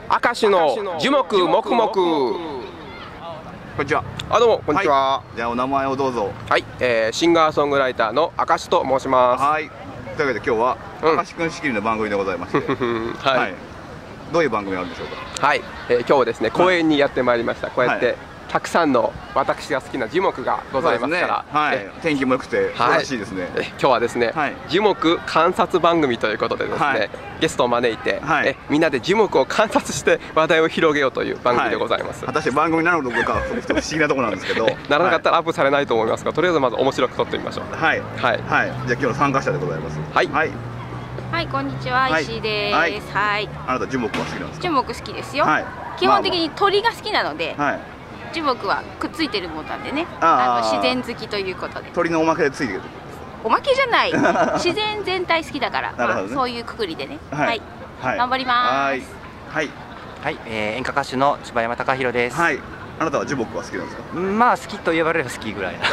明石の樹木黙々。 こんにちは。 どうもこんにちは。 じゃあお名前をどうぞ。 はい、シンガーソングライターの明石と申します。 はい。というわけで今日は明石くん仕切りの番組でございまして、はい。どういう番組があるんでしょうか。 はい、今日はですね公園にやってまいりました。こうやってたくさんの私が好きな樹木がございますから、 はい、天気も良くて素晴らしいですね。 今日はですね樹木観察番組ということでですね、ゲストを招いてみんなで樹木を観察して話題を広げようという番組でございます。 果たして番組になるのか不思議なところなんですけど、 ならなかったらアップされないと思いますが、とりあえずまず面白く撮ってみましょう。はいはい。じゃあ今日の参加者でございます。 はいはい、こんにちは、石井です。はい。 あなた樹木は好きなんですか。 樹木好きですよ。基本的に鳥が好きなので、樹木はくっついてるもんなんでね。自然好きということで。 鳥のおまけでついてる。 おまけじゃない。自然全体好きだから、そういうくくりでね。はい。頑張ります。 はい。 はい、演歌歌手の柴山貴弘です。 はい。あなたは樹木は好きなんですか。 まあ好きと言われれば好きぐらいな。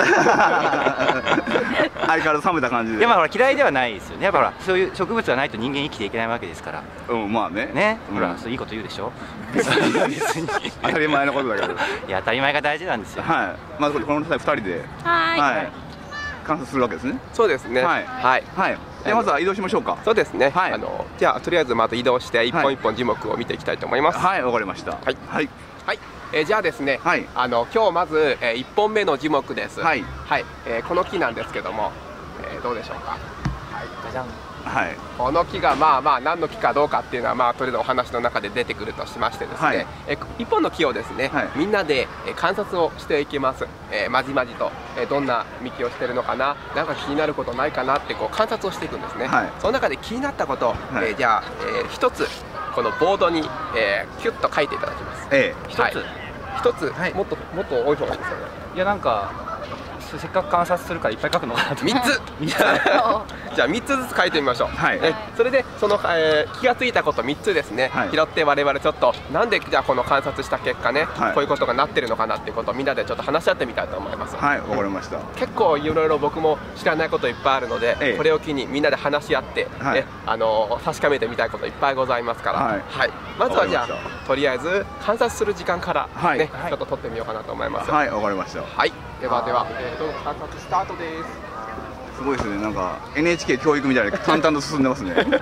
相変わらず冷めた感じで。 でもほら嫌いではないですよね。やっぱほらそういう植物がないと人間生きていけないわけですから。 まあね。 ね、ほらそういいこと言うでしょ。別に当たり前のことだけど。 いや当たり前が大事なんですよ。 はい。まずこの2人で観察するわけですね。 そうですね。はいはい。でまずは移動しましょうか。 そうですね。じゃあとりあえずまた移動して一本一本樹木を見ていきたいと思います。 はい、わかりました。はいはい。 じゃあですね、今日まず1本目の樹木です。はい、この木なんですけども、どうでしょうか。じゃじゃん。この木がまあ何の木かどうかっていうのはとりあえずお話の中で出てくるとしましてですね、1本の木をですね、みんなで観察をしていきます。まじまじとどんな幹をしてるのかな、なんか気になることないかなってこう観察をしていくんですね。その中で気になったことをじゃあ一つこのボードにキュッと書いていただきます。一つもっと多い方がいいですよね。 いやなんかせっかく観察するからいっぱい書くのかなと。 3つじゃあ3つずつ書いてみましょう。それでその気がついたこと3つですね拾って、我々ちょっとなんでじゃあこの観察した結果ねこういうことがなってるのかなっていうことをみんなでちょっと話し合ってみたいと思います。 はい、わかりました。 結構いろいろ僕も知らないこといっぱいあるので、これを機にみんなで話し合って確かめてみたいこといっぱいございますから、まずはじゃあとりあえず観察する時間からねちょっと取ってみようかなと思います。 はい、わかりました。 はい、では観察スタートです。 すごいですね。なんか NHK 教育みたいに淡々と進んでますね。だから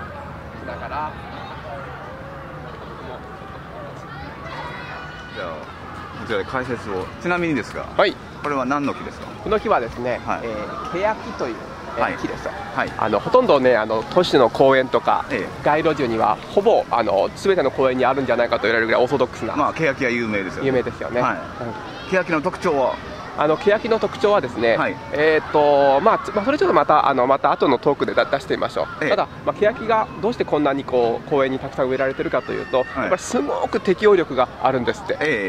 じゃあこちらで解説を。ちなみにですが、これは何の木ですか。 この木はですね、ケヤキという木です。ほとんどね都市の公園とか街路樹にはほぼ全ての公園にあるんじゃないかと言われるぐらいオーソドックスな。 まあケヤキは有名ですよね。 有名ですよね。 ケヤキの特徴は。 ケヤキの特徴はですね、それちょっとまた後のトークで出してみましょう。ただケヤキがどうしてこんなにこう公園にたくさん植えられてるかというと、やっぱりすごく適応力があるんですって。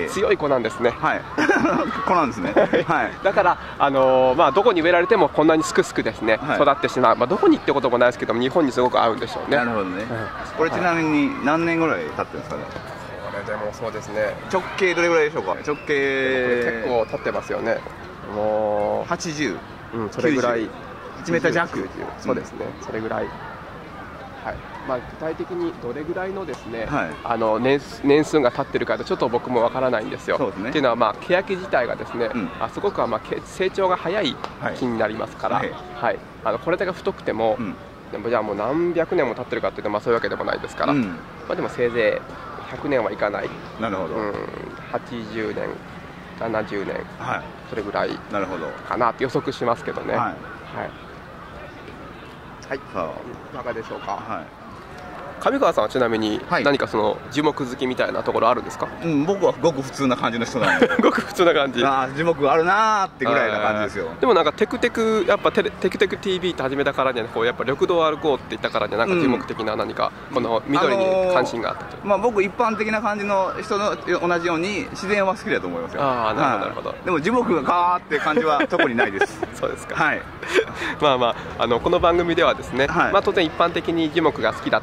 強い子なんですね。 子なんですね。 だからどこに植えられてもこんなにすくすくですね育ってしまう。どこにってこともないですけども日本にすごく合うんでしょうね。 なるほどね。これちなみに何年ぐらい経ってるんですかね。 でもそうですね。 直径どれぐらいでしょうか。直径結構経ってますよね。もう 80、 それぐらい。 1メーター弱。 そうですね。それぐらい。具体的にどれぐらいのですね、年数が経ってるかちょっと僕もわからないんですよ。っていうのはケヤキ自体がですね、すごく成長が早い木になりますから、これだけ太くても、でもじゃあもう何百年も経ってるかっていうとそういうわけでもないですから、でもせいぜい100年はいかない。 なるほど。 80年、70年、それぐらいかなって予測しますけどね。いかがでしょうか。上川さんはちなみに何かその樹木好きみたいなところあるんですか。 僕はごく普通な感じの人なんで。 ごく普通な感じ。 樹木あるなーってぐらいな感じですよ。 でもなんかテクテクやっぱテクテク TV って始めたからにはこうやっぱ緑道を歩こうって言ったからにはなんか樹木的な何かこの緑に関心があったと。 僕一般的な感じの人の同じように自然は好きだと思いますよ。 なるほどなるほど。 でも樹木がガーって感じは特にないです。 そうですか。この番組ではですね、当然一般的に樹木が好きだっていう人はもちろん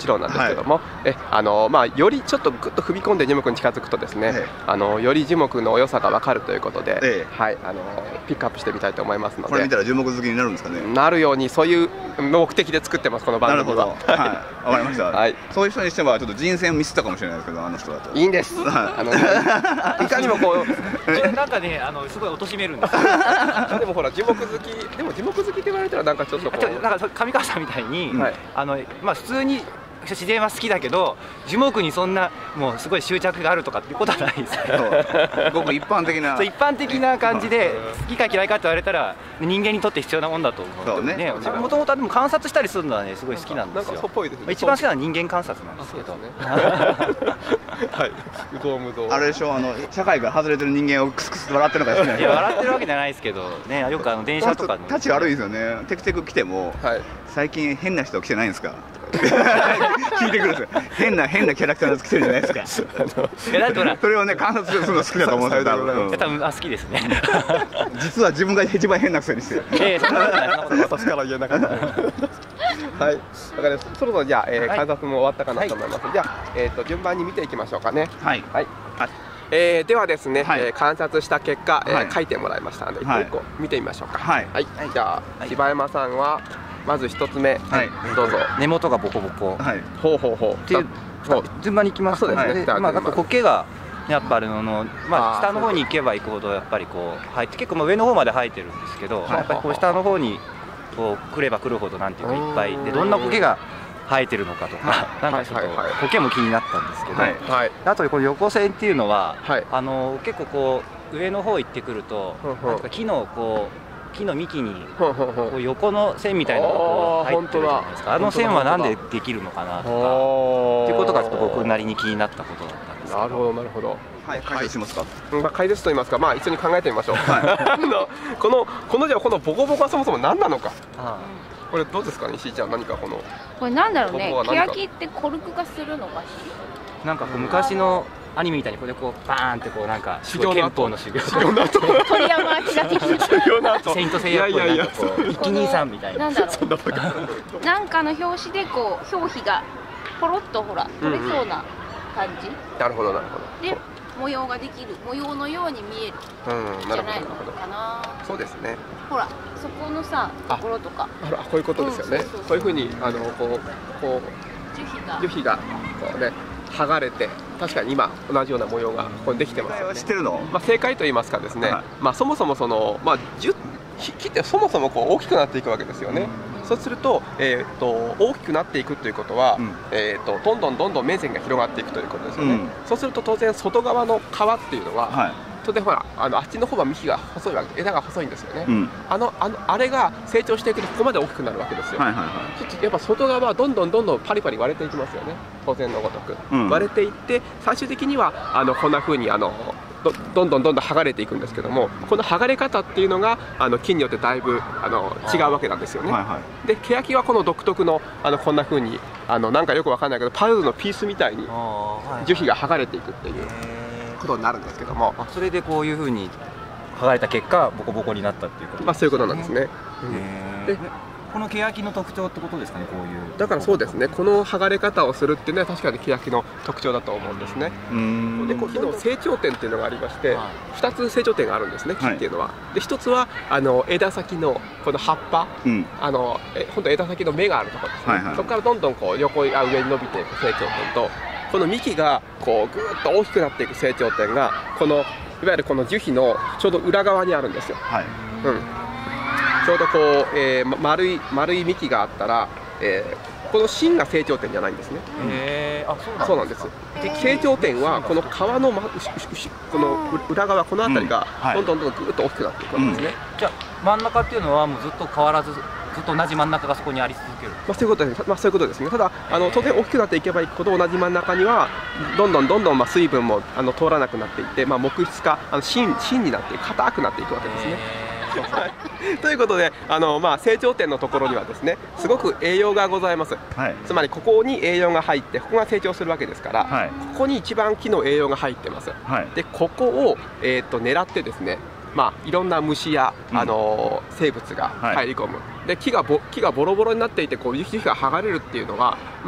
ちろんなんですけども、よりちょっとぐっと踏み込んで樹木に近づくとですね、より樹木の良さが分かるということで、ピックアップしてみたいと思いますので、 これ見たら樹木好きになるんですかね。 なるように、そういう目的で作ってます、この番組は。 なるほど、はい、わかりました。そういう人にしてはちょっと人選をミスったかもしれないですけど、あの人だといいんです。いかにもこうなんかね、すごい貶めるんですよ。 でもほら樹木好き、でも樹木好きって言われたらなんかちょっとこう、 なんか上川さんみたいに、普通に自然は好きだけど樹木にそんなもうすごい執着があるとかっていうことはないですけど、 ごく一般的な感じで好きか嫌いかって言われたら人間にとって必要なもんだと思うね。もともとでも観察したりするのはねすごい好きなんですよ。一番好きなのは人間観察なんですけど。 はい、無道無道。 あれでしょ、社会から外れてる人間をクスクスと笑ってるのかですね。 いや笑ってるわけじゃないですけどね、よく電車とか立ち悪いですよね。テクテク来ても最近変な人来てないんですか。聞いてくるんですよ。変なキャラクターのやつ来てるじゃないですか。それをね観察するの好きだと思うんですよ。 多分好きですね。 実は自分が一番変なくせにしてる。 私から言えなかった。はい、だからそろそろじゃあ観察も終わったかなと思います。じゃあ順番に見ていきましょうかね。はい。ではですね、観察した結果書いてもらいましたので、一個一個見てみましょうか。はい。じゃあ柴山さんはまず一つ目、どうぞ。 根元がボコボコ。 ほうほうほう。 っていう順番にいきますとね。苔がやっぱ下の方に行けば行くほどやっぱりこう生えて、結構上の方まで生えてるんですけど、やっぱりこう下の方にこう来れば来るほどなんていうかいっぱいで、どんな苔が生えてるのかとか、なんかちょっと苔も気になったんですけど、あとこの横線っていうのは結構こう上の方行ってくると木の幹にこう横の線みたいなのがこう入ってるじゃないですか。あの線はなんでできるのかなとかっていうことがちょっと僕なりに気になったことだったんですけど。 なるほどなるほど。 解説しますか。 解説と言いますか、一緒に考えてみましょう。このボコボコはそもそも何なのか。これどうですかね、石井ちゃん、何かこれなんだろうね。欅ってコルク化するのかしら。なんか昔のアニメみたいにこれでこうバーンってこうなんか憲法の修行の後鳥山明的なセイントセイヤっぽいなんかこう一気兄さんみたいな。 なんだろう。なんかの表紙でこう表皮がポロッとほら取れそうな感じ。 なるほどなるほど。 で模様ができる、模様のように見えるじゃないのかな。 そうですね。 ほらそこのさところとか。 こういうことですよね。こういうふうにこう樹皮がこうね剥がれて、確かに今同じような模様がここにできてますよね。 知ってるの？ 正解と言いますかですね、そもそも木ってそもそもこう大きくなっていくわけですよね。そうすると、大きくなっていくということは、どんどん面積が広がっていくということですよね。そうすると当然外側の皮っていうのは、当然ほらあっちの方は幹が細いわけ、枝が細いんですよね。あれが成長していくとここまで大きくなるわけですよ。やっぱ外側はどんどんパリパリ割れていきますよね、当然のごとく。割れていって最終的にはこんな風にどんどん剥がれていくんですけども、この剥がれ方っていうのが木によってだいぶ違うわけなんですよね。で欅はこの独特のこんな風になんかよくわかんないけどパズルのピースみたいに樹皮が剥がれていくっていうことになるんですけども、 それでこういう風に剥がれた結果ボコボコになったっていうことですね。 そういうことなんですね。 でこの欅の特徴ってことですかね、こういう。 だからそうですね、この剥がれ方をするっていうのは確かに欅の特徴だと思うんですね。で木の成長点っていうのがありまして、2つ成長点があるんですね、木っていうのは。で1つは枝先のこの葉っぱ、本当枝先の芽があるところですね。そこからどんどんこう横上に伸びていく成長点と、この幹がこうぐーっと大きくなっていく成長点がいわゆるこの樹皮のちょうど裏側にあるんですよ。ちょうどこう、丸い幹があったら、この芯が成長点じゃないんですね。そうなんです。成長点はこの皮のこの裏側、この辺りがどんどんぐーっと大きくなっていくわけですね。 じゃあ真ん中っていうのはもうずっと変わらずずっと同じ真ん中がそこにあり続ける。 そういうことです。そういうことですね。ただ当然大きくなっていけばいくほど同じ真ん中にはどんどん水分も通らなくなっていって、木質化芯になって硬くなっていくわけですね。ということで成長点のところにはですねすごく栄養がございます。つまりここに栄養が入ってここが成長するわけですから、ここに一番木の栄養が入ってます。でここを狙ってですね、いろんな虫や生物が入り込む。で木がボロボロになっていてこう樹皮が剥がれるっていうのは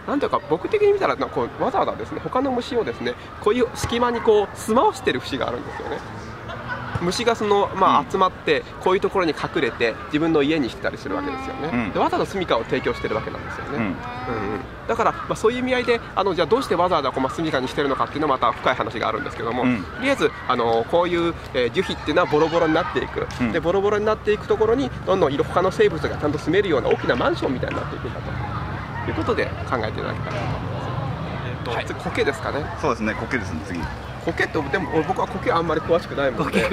なんていうか僕的に見たらこうわざわざですね他の虫をですねこういう隙間にこう住まわしてる節があるんですよね。虫が集まってこういうところに隠れて自分の家にしてたりするわけですよね。でわざわざ住処を提供してるわけなんですよね。だからそういう意味合いでじゃあどうしてわざわざ住処にしてるのかっていうのはまた深い話があるんですけども、とりあえずこういう樹皮っていうのはボロボロになっていく。でボロボロになっていくところにどんどん他の生物がちゃんと住めるような大きなマンションみたいになっていくんだということで考えていただけたらと思います。次苔ですかね。 そうですね、苔ですね。次苔ってでも僕は苔あんまり詳しくないもんで、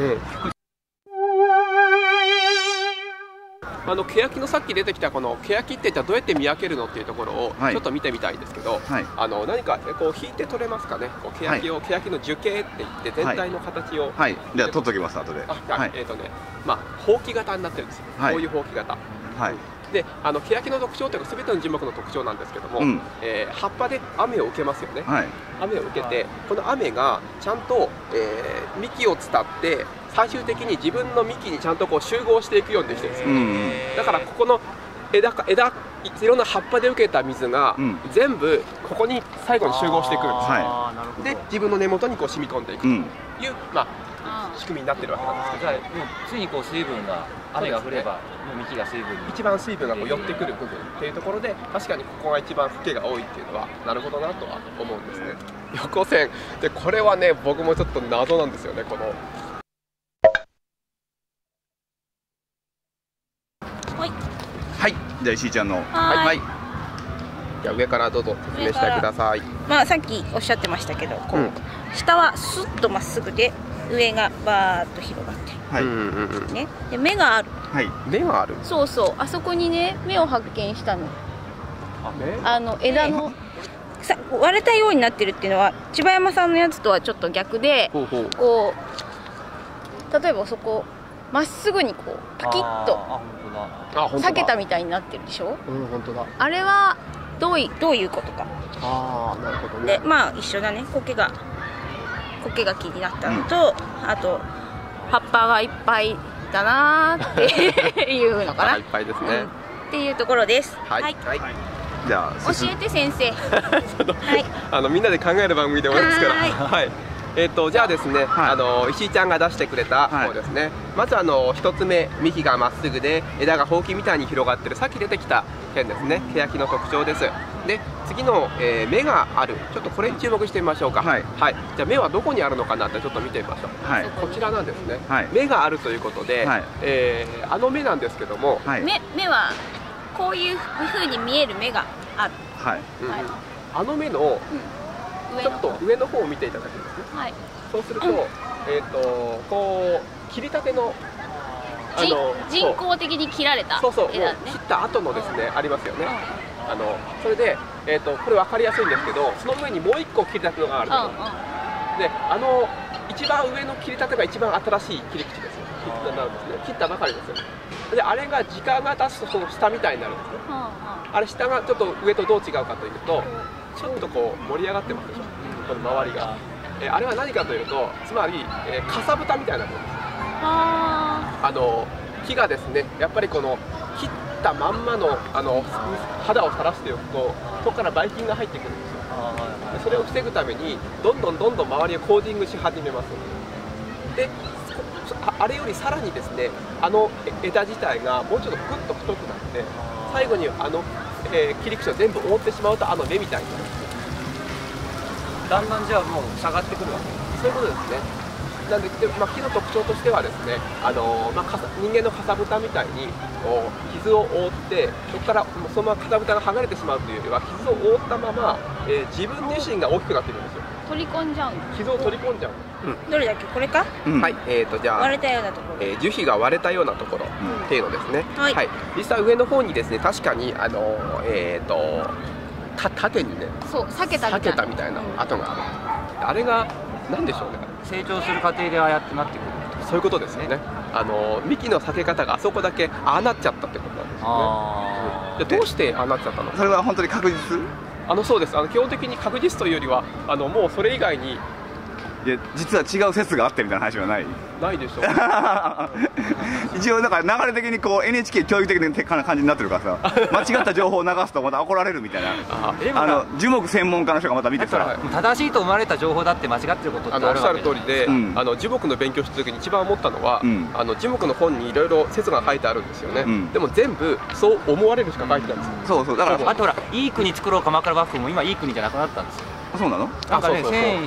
欅のさっき出てきたこの欅ってじゃあどうやって見分けるのっていうところをちょっと見てみたいんですけど、何かこう引いて取れますかね。欅の樹形って言って全体の形を、 じゃあ取っときます後で。 ほうき型になってるんですよ。こういうほうき型。で欅の特徴というか全ての樹木の特徴なんですけども、葉っぱで雨を受けますよね。雨を受けてこの雨がちゃんと、幹を伝って最終的に自分の幹にちゃんとこう集合していくようにできてるんですよ。だからここの枝いろんな葉っぱで受けた水が全部ここに最後に集合してくるんですよ。で自分の根元にこう染み込んでいくという仕組みになってるわけなんですけど、 ついにこう水分が雨が降れば幹が水分に一番水分がこう寄ってくる部分っていうところで確かにここが一番苔が多いっていうのはなるほどなとは思うんですね。横線でこれはね僕もちょっと謎なんですよね。このじゃあ石井ちゃんのじゃあ上からどうぞ説明してください。 さっきおっしゃってましたけど、下はスッとまっすぐで上がバーッと広がってるね。で目がある。 目がある。 そうそう、あそこにね目を発見したの。枝の割れたようになってるっていうのは千葉山さんのやつとはちょっと逆で、こう例えばそこまっすぐにこうパキッと裂けたみたいになってるでしょ。 本当だ。 あれはどういうことか。 なるほどね。 で一緒だね。苔が気になったのと、あと葉っぱがいっぱいだなーっていうのかな。 いっぱいですね。 っていうところです。 じゃあ教えて先生。 みんなで考える番組で終わりますから。じゃあですね、石井ちゃんが出してくれた方ですね。まず1つ目、幹がまっすぐで枝がほうきみたいに広がってるさっき出てきた件ですね。欅の特徴です。で次の、芽がある。ちょっとこれに注目してみましょうか。じゃあ芽はどこにあるのかなってちょっと見てみましょう。こちらなんですね。芽があるということで、芽なんですけども、 芽はこういう風に見える芽がある。 芽のちょっと上の方を見ていただくんですね。そうすると、こう切りたての人工的に切られた枝ね。切った後のですねありますよね。それでこれ分かりやすいんですけど、その上にもう1個切りたてのがあると。で一番上の切りたてが一番新しい切り口ですよ。切ったばかりですよ。であれが時間が経つとその下みたいになるんですね。あれ下がちょっと上とどう違うかというと、ちょっとこう盛り上がってますでしょ、この周りが。あれは何かというと、つまり、かさぶたみたいなものです。木がですね、やっぱりこの切ったまんまの肌をさらしておくと、そこからばい菌が入ってくるんですよ。それを防ぐためにどんどん周りをコーディングし始めます。であれよりさらにですね、枝自体がもうちょっとグッと太くなって、最後に切り口を全部覆ってしまうと芽みたいになる。 だんだんじゃあもう下がってくるわけ。 そういうことですね。なんで、木の特徴としてはですね、人間のかさぶたみたいに傷を覆って、そこからそのままかさぶたが剥がれてしまうというよりは、傷を覆ったまま、自分自身が大きくなっているんですよ。 取り込んじゃうの。 傷を取り込んじゃう。 どれだっけ、これか。 じゃあ割れたようなところ、 樹皮が割れたようなところっていうのですね。実際上の方にですね、確かに縦にね、 裂けたみたいな跡がある。あれが何でしょうね。 成長する過程でああやってなってくる。 そういうことですよね。幹の裂け方があそこだけああなっちゃったってことなんですね。どうしてああなっちゃったの？ それは本当に確実？ そうです。基本的に確実というよりはもうそれ以外にいや実は違う説があってみたいな話はない？ ないでしょ一応だから流れ的にこう NHK 教育的な感じになってるからさ間違った情報を流すとまた怒られるみたいな樹木専門家の人がまた見てさ正しいと思われた情報だって間違ってることってあるわけで、 おっしゃる通りで、樹木の勉強した時に一番思ったのは、樹木の本にいろいろ説が書いてあるんですよね、でも全部そう思われるしか書いてないんですよ。 そうそう、だからあとほらいい国作ろう鎌倉幕府も今いい国じゃなくなったんですよ。 そうなの？ なんかね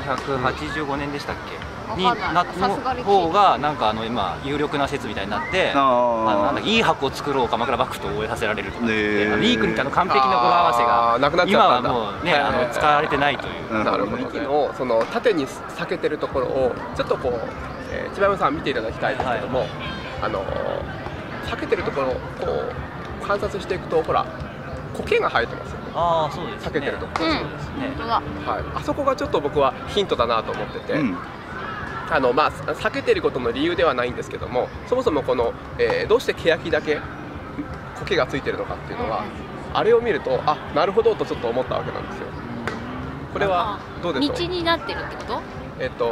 1185年でしたっけにの方がなんか今有力な説みたいになっていい箱を作ろう鎌倉幕府と覚えさせられるとかいい国って完璧な語呂合わせが今はもうね使われてないという。 なるほど。幹のその縦に裂けてるところをちょっとこう千葉山さん見ていただきたいんですけども、裂けてるところをこう観察していくとほら苔が生えてますよね。 ああそうですね。 裂けてるところ。はい。あそこがちょっと僕はヒントだなと思ってて。まあ、避けてることの理由ではないんですけども、そもそもこの、どうして欅だけ苔がついてるのかっていうのは、あれを見るとあなるほどとちょっと思ったわけなんですよ。これはどうでしょう？ 道になってるってこと？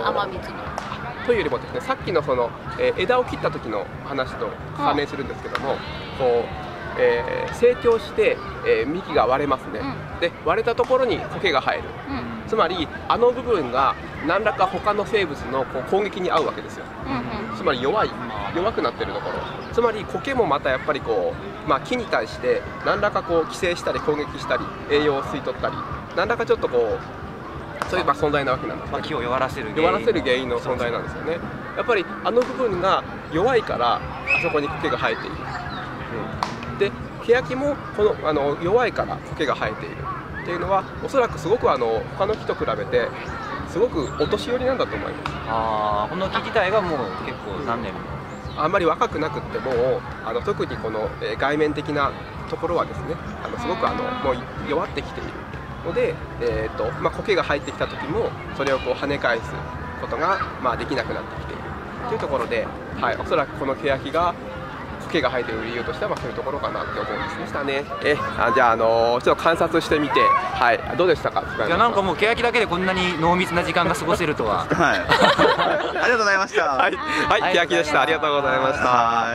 雨水の。 というよりもですね、さっきのその、枝を切った時の話と関連するんですけども、こう、成長して、幹が割れますね、で割れたところに苔が生える、つまりあの部分が何らか他の生物のこう攻撃に遭うわけですよ、つまり弱くなってるところ、つまり苔もまたやっぱりこう、まあ、木に対して何らかこう寄生したり攻撃したり栄養を吸い取ったり何らかちょっとこうそういう存在なわけなんです、 木を弱らせる原因の存在なんですよね。やっぱりあの部分が弱いからあそこに苔が生えている、で欅もこの弱いから苔が生えているっていうのはおそらくすごく他の木と比べてすごくお年寄りなんだと思います。この木自体がもう結構何年もあんまり若くなくっても特にこの外面的なところはですねすごくもう弱ってきているので、まあ、苔が入ってきた時もそれをこう跳ね返すことが、まあ、できなくなってきているというところで、はい、おそらくこの欅が苔が生えている理由としてはそういうところかなって思うんですね。じゃあ、ちょっと観察してみて、はい、どうでしたか？ いやなんかもう欅だけでこんなに濃密な時間が過ごせるとは。 はい。ありがとうございました。 はい、欅でした。ありがとうございました。はい、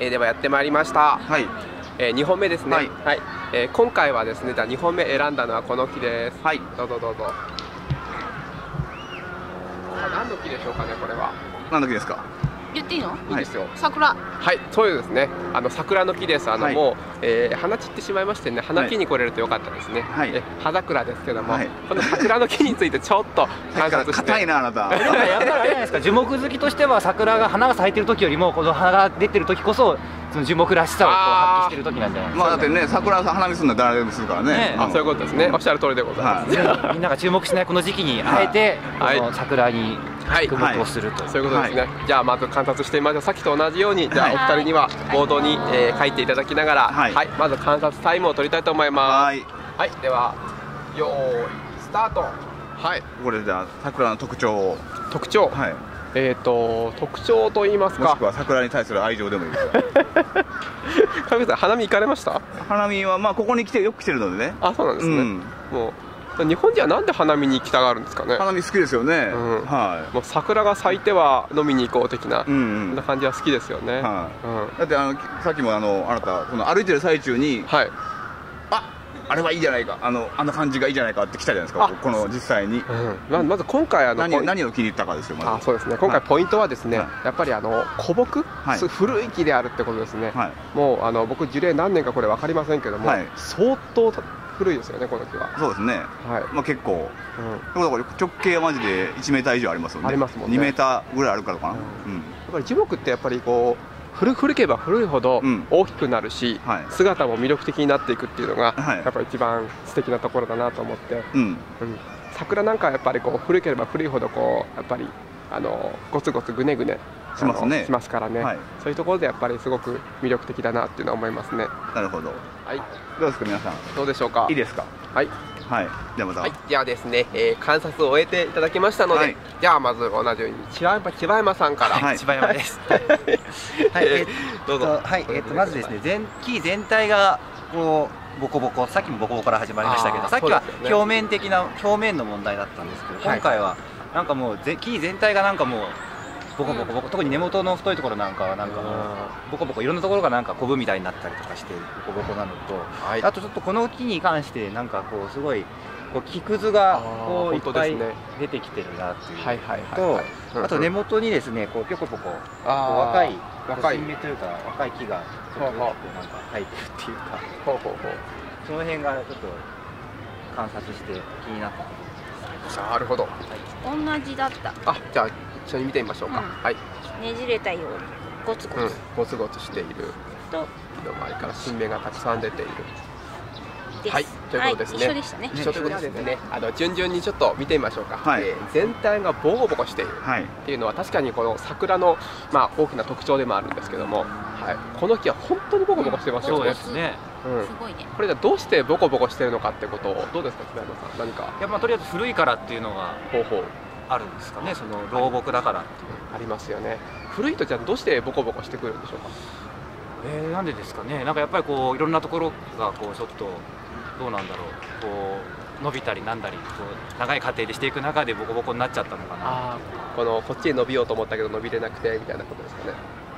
ではやってまいりました。はい。2本目ですね。はい。今回はですね、じゃあ2本目選んだのはこの木です。はい。どうぞどうぞ。何の木でしょうかね、これは。 何の木ですか？ 言っていいの？ いいですよ。 桜。 はい、そうですね。桜の木です。もう、花散ってしまいましてね、花木に来れるとよかったですね。葉桜ですけども、この桜の木についてちょっと観察して。 硬いなあなた。 でもやっぱりあれじゃないですか。樹木好きとしては桜が花が咲いてる時よりもこの花が出てる時こそその樹木らしさをこう発揮してる時なんじゃないですか。 まあだってね、桜花見するのは誰でもするからね。 そういうことですね。おっしゃる通りでございます。 みんなが注目しないこの時期にあえてこの桜に注目をすると。 そういうことですね。じゃあまず観察してみましょう。さっきと同じように、じゃあお二人にはボードに書いていただきながら、はい、まず観察タイムを取りたいと思います。はい、ではよーいスタート。はい。 これじゃあ桜の特徴を。 特徴。はい。特徴と言いますか、 もしくは桜に対する愛情でもいいですか上さん、花見行かれました？ 花見はまあここに来てよく来てるのでね。 あ、そうなんですね。もう日本人はなんで花見に行きたがるんですかね。 花見好きですよね。 はい。もう桜が咲いては飲みに行こう的なそんな感じは好きですよね。 だってさっきもあなたその歩いてる最中に、はい。あれはいいじゃないか、あの感じがいいじゃないかって来たじゃないですか、この実際に。 まず今回何を気に入ったかですよ。 そうですね。今回ポイントはですね、やっぱり古木、古い木であるってことですね。もう僕樹齢何年かこれ分かりませんけども、相当古いですよね、この木は。 そうですね。まあ結構直径はマジで1メーター以上ありますよね。ありますもんね。2メーターぐらいあるからかな。やっぱり樹木ってやっぱりこう古ければ古いほど大きくなるし、姿も魅力的になっていくっていうのがやっぱり一番素敵なところだなと思って、桜なんかはやっぱりこう古ければ古いほどこうやっぱりゴツゴツグネグネしますからね、そういうところでやっぱりすごく魅力的だなっていうのは思いますね。 なるほど。はい。どうですか皆さん。 どうでしょうか。 いいですか。はい。はい。じゃあまた。はい。 じゃあですね、観察を終えていただきましたので、じゃあまず同じように千葉山さんから。 千葉山です。はい。どうぞ。はい。まずですね、木全体がこうボコボコ、さっきもボコボコから始まりましたけど、さっきは表面の問題だったんですけど、今回はなんかもう木全体がなんかもうボコボコボコ、特に根元の太いところなんかはなんかもうボコボコいろんなところがなんかコブみたいになったりとかしてボコボコなのと、あとちょっとこの木に関してなんかこうすごいこう木くずがこういっぱい出てきてるなっていうと、あと根元にですねこうピョコピョコ若い新芽というか若い木がちょっとなんか生えてるっていうか、その辺がちょっと観察して気になったことです。 なるほど。 同じだった。 あ、じゃあ一緒に見てみましょうか。はい。 ねじれたようにゴツゴツゴツゴツしていると木の周りから新芽がたくさん出ている。はい、ということですね。 一緒でしたね。 一緒ということですね。順々にちょっと見てみましょうか。全体がボコボコしているっていうのは確かにこの桜の大きな特徴でもあるんですけども、この木は本当にボコボコしてますよね。そうですね。すごいね。これじゃどうしてボコボコしてるのかってことをどうですか、柴山さん、何か。 いやとりあえず古いからっていうのがあるんですかね。その老木だからっていうありますよね。古いとじゃあどうしてボコボコしてくるんでしょうか。 なんでですかね。なんかやっぱりこういろんなところがこうちょっとどうなんだろう、こう伸びたりなんだりこう長い過程でしていく中でボコボコになっちゃったのかな。 こっちへ伸びようと思ったけど伸びれなくてみたいなことですかね。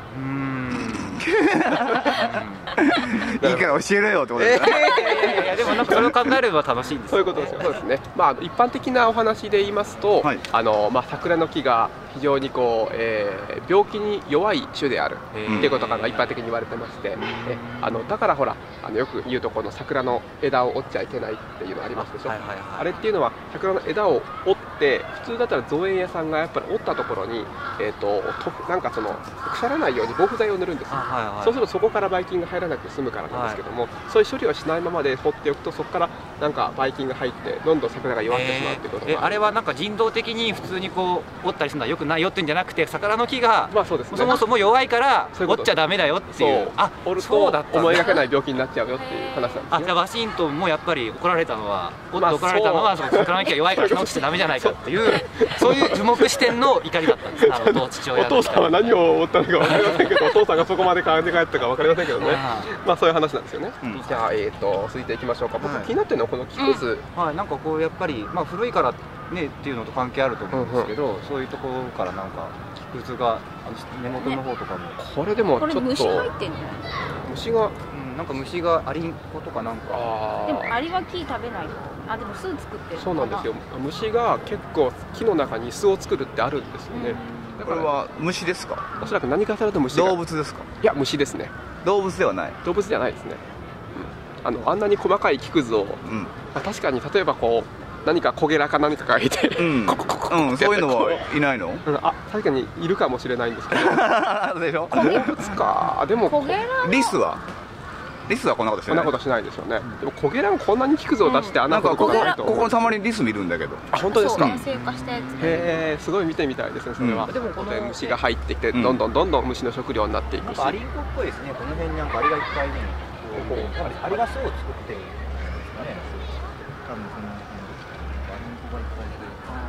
いいから教えろよってことですね。 いやでもなんかそれを考えれば楽しいんです。 そういうことですよ。そうですね。一般的なお話で言いますと、桜の木が非常にこう、病気に弱い種であるっていうことが一般的に言われてまして、だからほらよく言うとこの桜の枝を折っちゃいけないっていうのありますでしょ。あれっていうのは桜の枝を折って普通だったら造園屋さんがやっぱり折ったところになんかその腐らないように防腐剤を塗るんですよ。そうするとそこからばい菌が入らなくて済むからなんですけども、そういう処理をしないままで放っておくとそこからなんかばい菌が入ってどんどん桜が弱ってしまうっていうことがあれはなんか人道的に普通にこう折ったりするのはよくないよってんじゃなくて、桜の木がそもそも弱いから折っちゃダメだよっていう、 折ると思いがけない病気になっちゃうよっていう話なんですね。 じゃあワシントンもやっぱり怒られたのは桜の木が弱いから直しちゃダメじゃないかっていうそういう樹木視点の怒りだったんです。 お父さんは何を思ったのか分かりませんけど、お父さんがそこまで考えて帰ったか分かりませんけどね。そういう話なんですよね。じゃあ続いていきましょうか。僕気になってるのはこの木くず。 なんかこうやっぱり古いからねっていうのと関係あると思うんですけど、そういうところからなんか木くずが根元の方とかも。 これでもちょっと虫入ってんの？ 虫がなんか虫がアリンコとかなんか。 でもアリは木食べないの？でも巣作ってる。 そうなんですよ。虫が結構木の中に巣を作るってあるんですよね。 これは虫ですか？ おそらく何かされると虫。 動物ですか？ いや虫ですね。 動物ではない。 動物じゃないですね。あんなに細かい木くずを、確かに例えばこう何かコゲラか何かがいて、そういうのはいないの？ 確かにいるかもしれないんですけど。 でしょ？ 動物か。でもリスはこんなことしない。 こんなことしないですよね。でもコゲラがこんなに木くずを出してなんかここたまにリス見るんだけど。 本当ですか？ すごい見てみたいですねそれは。でも虫が入ってきてどんどん虫の食料になっていくし。 アリンコっぽいですね。この辺になんかアリがいっぱいね。アリが巣を作ってるんですかね。多分そのアリンコがいっぱいいて。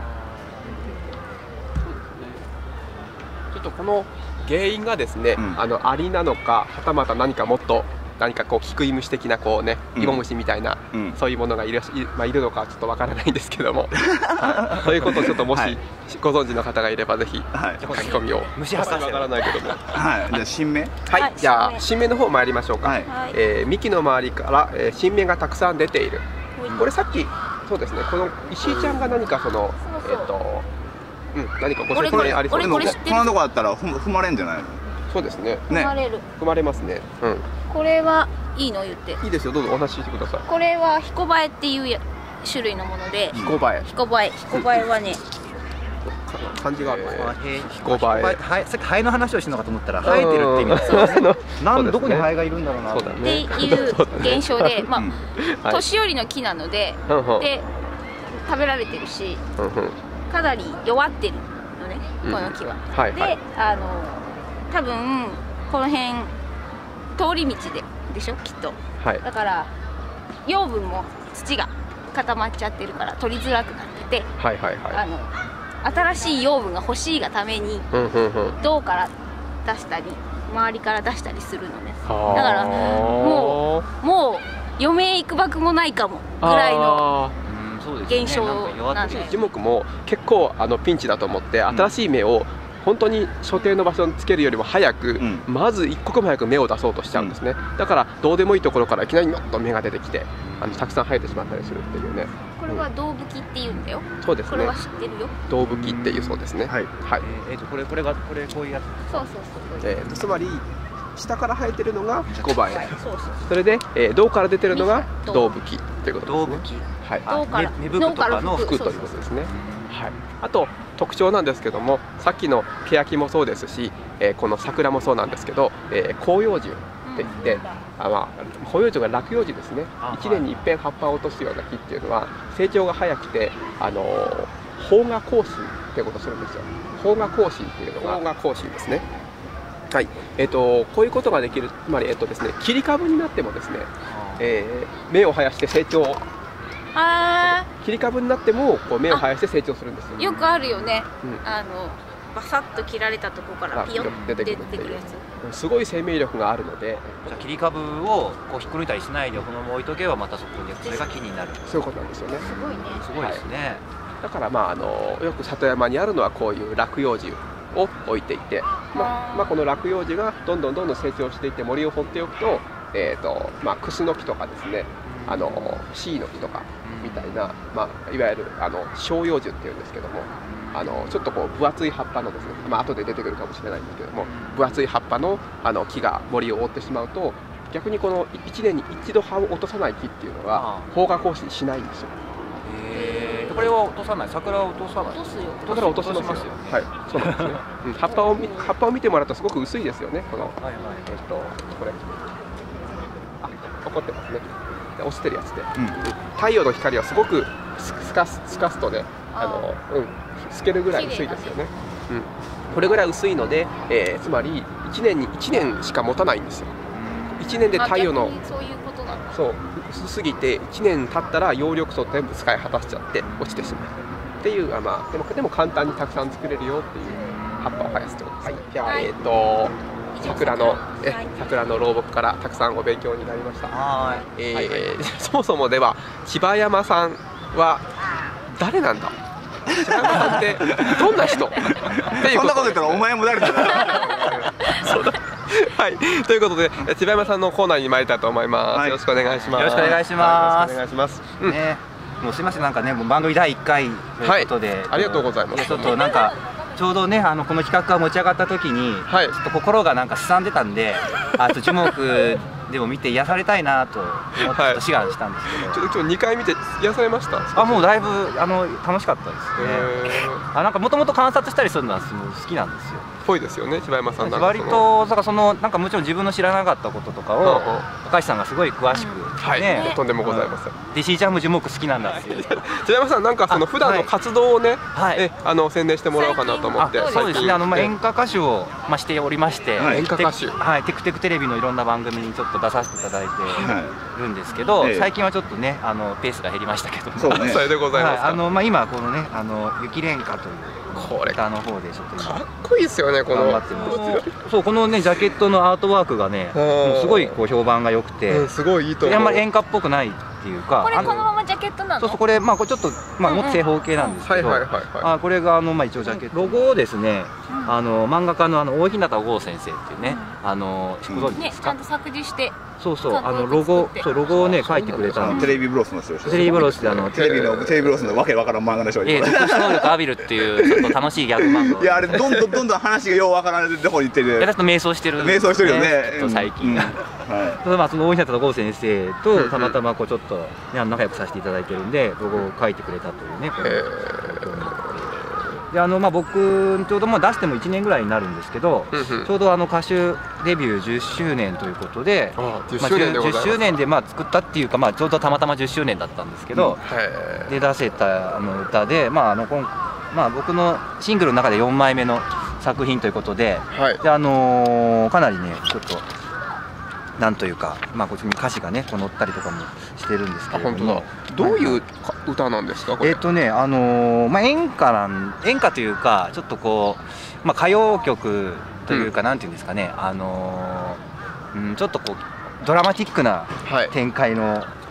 そうですね。ちょっとこの原因がですね、アリなのかはたまた何かもっと何かこうキクイムシ的なこうねイモムシみたいなそういうものがいるのかちょっとわからないんですけども、そういうことをちょっともしご存知の方がいればぜひ書き込みを。 虫発散してわからないけども。 じゃあ新芽。 じゃあ新芽の方参りましょうか。幹の周りから新芽がたくさん出ている。これさっきそうですね。この石井ちゃんが何かその何かご説明ありそうですね。 こんなとこだったら踏まれんじゃないの？ そうですね。 踏まれますね。 これはいいの言って。 いいですよ。どうぞお話ししてください。 これはヒコバエっていう種類のもので。 ヒコバエはね。 漢字がある。ヒコバエ。 さっきハエの話をしたのかと思ったら生えてるって意味ですね。どこにハエがいるんだろうなっていう現象で、年寄りの木なので、で食べられてるし、かなり弱ってるのねこの木は。で多分この辺通り道でしょきっと。だから養分も土が固まっちゃってるから取りづらくなってて、新しい養分が欲しいがために銅から出したり周りから出したりするのね。だからもう余命いくばくもないかもぐらいの現象なんで、 樹木も結構ピンチだと思って新しい芽を本当に所定の場所につけるよりも早く、まず一刻も早く芽を出そうとしちゃうんですね。だからどうでもいいところからいきなりのっと芽が出てきてたくさん生えてしまったりするっていうね。 これは胴吹きっていうんだよ。 そうですね。 これは知ってるよ。 胴吹きっていうそうですね。はい。はい。 これこういうやつ。 そうそうそう。つまり下から生えてるのが彦バエ。それで胴から出てるのが胴吹きということですね。はい。 胴から芽吹くとかの服ということですね。はい。あと特徴なんですけども、さっきのケヤキもそうですし、この桜もそうなんですけど、広葉樹っていって、広葉樹が落葉樹ですね。1年に一遍葉っぱを落とすような木っていうのは成長が早くて胞芽更新っていうことをするんですよ。胞芽更新っていうのが胞芽更新ですね。はい。こういうことができる。つまりですね、切り株になってもですね、芽を生やして成長。切り株になってもこう芽を生やして成長するんですよ。 よくあるよね。バサッと切られたところからピヨッて出てくるやつ。すごい生命力があるので、 じゃあ切り株をこう引っこ抜いたりしないでこのまま置いとけばまたそこにそれが木になる。 そういうことなんですよね。 すごいね。 すごいですね。 だからよく里山にあるのはこういう落葉樹を置いていて、この落葉樹がどんどん成長していって森を掘っておくと、クスノキとかですね、シイの木とかみたいな、いわゆる照葉樹っていうんですけども、ちょっとこう分厚い葉っぱのですね、後で出てくるかもしれないんですけども、分厚い葉っぱの木が森を覆ってしまうと、逆にこの1年に一度葉を落とさない木っていうのは胞芽更新しないんですよ。 これは落とさない、桜は落とさない。 落とすよ。 だから落としますよ。はい、そうなんですね。葉っぱを見てもらうとすごく薄いですよね。このこれ残ってますね。落ちてるやつで、太陽の光はすごく透かすとね、透けるぐらい薄いですよね。これぐらい薄いので、つまり1年に1年しか持たないんですよ。1年で太陽のそう薄すぎて1年経ったら葉緑素全部使い果たしちゃって落ちてしまうっていう、でも簡単にたくさん作れるよっていう葉っぱを生やすと。はい。じゃあ桜の老木からたくさんお勉強になりました。そもそもでは千葉山さんは誰なんだ。千葉山さんってどんな人。 そんなこと言ったらお前も誰だ。 そうだ。はい。ということで千葉山さんのコーナーに参りたいと思います。よろしくお願いします。 よろしくお願いします。 お願いします。 もうすみません、なんかね、もう番組第1回ということで、 ありがとうございます。 ちょっとなんかちょうどね、この企画が持ち上がった時に、ちょっと心がなんかすさんでたんで、樹木でも見て癒されたいなと思って志願したんですけど、 今日2回見て癒されました。 もうだいぶ楽しかったですね。なんかもともと観察したりするのは好きなんですよ。 ぽいですよね、千葉山さん。 割とだからなんかもちろん自分の知らなかったこととかを高橋さんがすごい詳しくね。 とんでもございません。 でしーちゃんも樹木好きなんだっていう。 千葉山さんなんか普段の活動をね、宣伝してもらおうかなと思って。 そうですね。演歌歌手をしておりまして、 演歌歌手。 はい、テクテクテレビのいろんな番組にちょっと出させていただいてるんですけど、最近はちょっとねペースが減りましたけども。 それでございますか。 今このね雪蓮花というこれ歌の方でちょっとかっこいいですよね。このそう、このねジャケットのアートワークがねもうすごいこう評判が良くて、 すごいいいと思う。 あんまり演歌っぽくないっていうか、 これこのままジャケットなの？ そうそう、これこれちょっともっと正方形なんですけど、これが一応ジャケット。ロゴをですね、漫画家の大日向剛先生っていうね、ご存知ですか？ ちゃんと作詞して。 そうそう、ロゴをね書いてくれた。 テレビブロスの人でしょ。 テレビブロスってテレビブロスのわけわからん漫画でしょ。 特殊能力浴びるっていうちょっと楽しいギャグ漫画。 いや、あれどんどん話がようわからないとこに行ってる。 ちょっと迷走してる。 迷走してるよね。 ちょっと最近。その大日向剛先生とたまたまちょっと仲良くさせていただいてるんで、ロゴを書いてくれたというね。で僕ちょうど出しても1年ぐらいになるんですけど、ちょうど歌手デビュー10周年ということで、10周年で作ったっていうか、ちょうどたまたま10周年だったんですけど、で出せた歌で、僕のシングルの中で4枚目の作品ということで、かなりねちょっとなんというか、こっちに歌詞がね載ったりとかもしてるんですけれども。 どういう歌なんですかこれ？ 演歌というか、ちょっとこう歌謡曲というか、なんていうんですかね、ちょっとこうドラマティックな展開の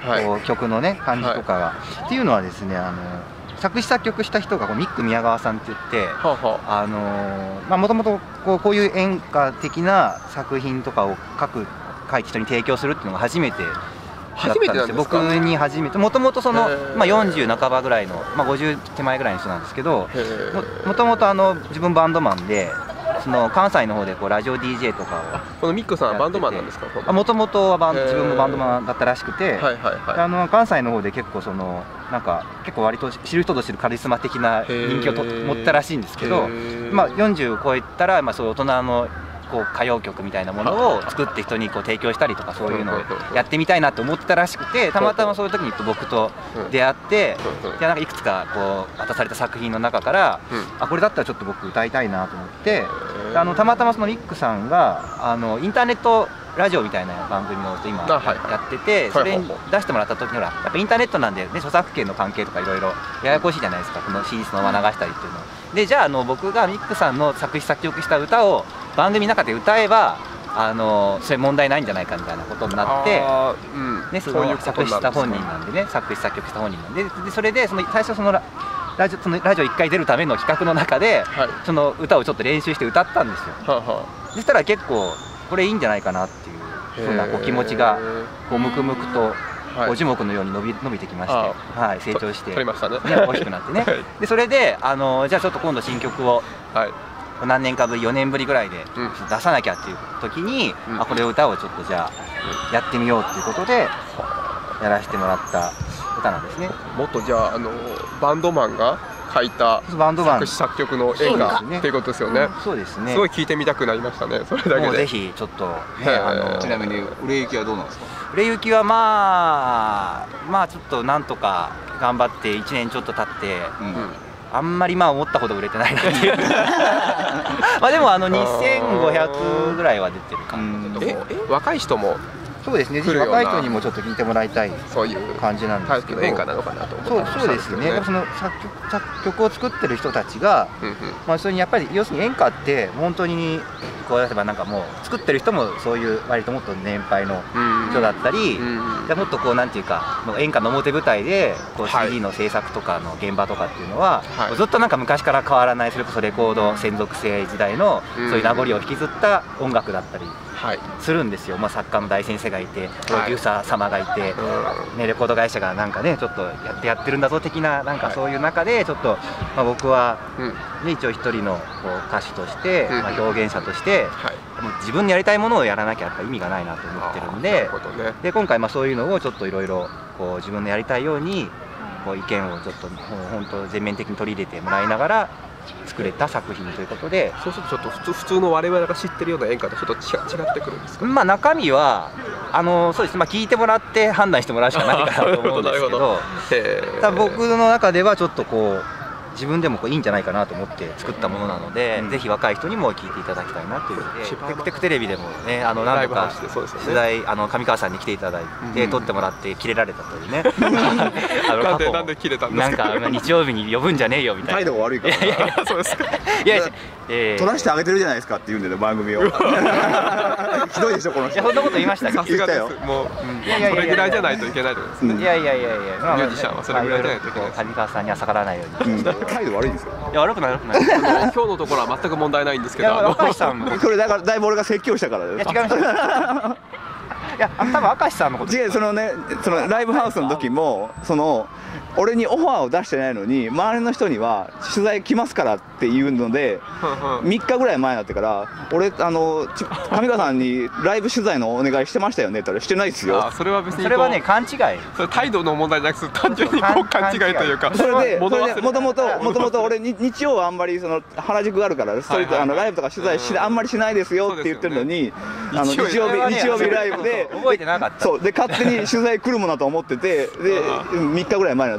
こう曲のね感じとかが、っていうのはですね、作詞作曲した人がミック宮川さんって言って、もともとこういう演歌的な作品とかを書いて人に提供するっていうのが初めてだったんですよ。僕に初めて、もともとその、40半ばぐらいの、50手前ぐらいの人なんですけど、もともと自分バンドマンで、その関西の方でこうラジオ DJ とかを。 このミックさんはバンドマンなんですか？ もともとは自分もバンドマンだったらしくて、関西の方で結構そのなんか結構割と知る人ぞ知るカリスマ的な人気を持ったらしいんですけど、40を超えたらそういう大人のこう歌謡曲みたいなものを作って人にこう提供したりとか、そういうのをやってみたいなと思ってたらしくて、たまたまそういう時に僕と出会って、なんかいくつかこう渡された作品の中から、これだったらちょっと僕歌いたいなと思って、たまたまそのミックさんがインターネットラジオみたいな番組を今やってて、それに出してもらった時にやっぱインターネットなんで、著作権の関係とかいろいろややこしいじゃないですか、この CD そのまま流したりっていうので、じゃあ僕がミックさんの作詞作曲した歌を番組の中で歌えばそれ問題ないんじゃないかみたいなことになって、その作詞した本人なんでね、作詞作曲した本人なんで、それで最初そのラジオ1回出るための企画の中で、その歌をちょっと練習して歌ったんですよ。そしたら結構これいいんじゃないかなっていう、そんなこう気持ちがこうムクムクと樹木のように伸びてきまして、成長して大きくなってね。でそれでじゃあちょっと今度新曲を何年かぶり、4年ぶりぐらいで出さなきゃっていう時に、これを歌をちょっとじゃあやってみようっていうことでやらせてもらった歌なんですね。 もっとじゃあバンドマンが書いた作詞作曲の演歌っていうことですよね。 そうですね。 すごい聴いてみたくなりましたね。それだけで。 もうぜひちょっとちなみに売れ行きはどうなんですか？ 売れ行きはまあちょっとなんとか頑張って1年ちょっと経って、あんまり思ったほど売れてないなっていうでも2500ぐらいは出てるかな。 若い人もそうですね、ぜひ若い人にもちょっと聞いてもらいたい感じなんですけど、 演歌なのかなと思って。 そうですね。その作曲を作ってる人たちが、それにやっぱり要するに演歌って本当にこう例えばなんかもう作ってる人もそういう割ともっと年配の人だったり、じゃもっとこうなんていうか演歌の表舞台でこう CD の制作とかの現場とかっていうのは、ずっとなんか昔から変わらない、それこそレコード専属制時代のそういう名残を引きずった音楽だったりするんですよ。作家の大先生がいて、プロデューサー様がいて、レコード会社がなんかねちょっとやってるんだぞ的な、なんかそういう中でちょっと僕は一応一人の歌手として表現者として自分のやりたいものをやらなきゃやっぱ意味がないなと思ってるんで、今回そういうのをちょっといろいろ自分のやりたいように意見をちょっと本当全面的に取り入れてもらいながら作れた作品ということで。 そうするとちょっと普通の我々が知ってるような演歌とちょっと違ってくるんですか？ 中身はそうです。聞いてもらって判断してもらうしかないかなと思うんですけど、ただ僕の中ではちょっと自分でもいいんじゃないかなと思って作ったものなので、ぜひ若い人にも聴いていただきたいなというので、テクテクテレビでもね何度か取材上川さんに来ていただいて撮ってもらってキレられたというね。 なんでキレたんですか？ なんか日曜日に呼ぶんじゃねえよみたいな。 態度が悪いから。 そうですか。 撮らせてあげてるじゃないですかって言うんだよ番組を。ひどいでしょこの人。 そんなこと言いましたか？ さすがです。もうそれぐらいじゃないといけないってことですね。 いやミュージシャンはそれぐらいじゃないといけない。 上川さんには逆らわないように。 態度悪いんですよ。 いや悪くない。 今日のところは全く問題ないんですけど、 明石さんこれだからだいぶ俺が説教したからです。 いや違います。いや多分明石さんのこと違う、そのライブハウスの時も俺にオファーを出してないのに周りの人には取材来ますからっていうので3日ぐらい前になってから俺上川さんにライブ取材のお願いしてましたよねって言ったらしてないですよ。 それは別にそれはね勘違い。 それ態度の問題じゃなくて単純に勘違いというか、 それでもともと俺日曜はあんまり原宿があるからそれとライブとか取材あんまりしないですよって言ってるのに、日曜日ライブで覚えてなかった。 そうで勝手に取材来るもんだと思ってて、で3日ぐらい前になって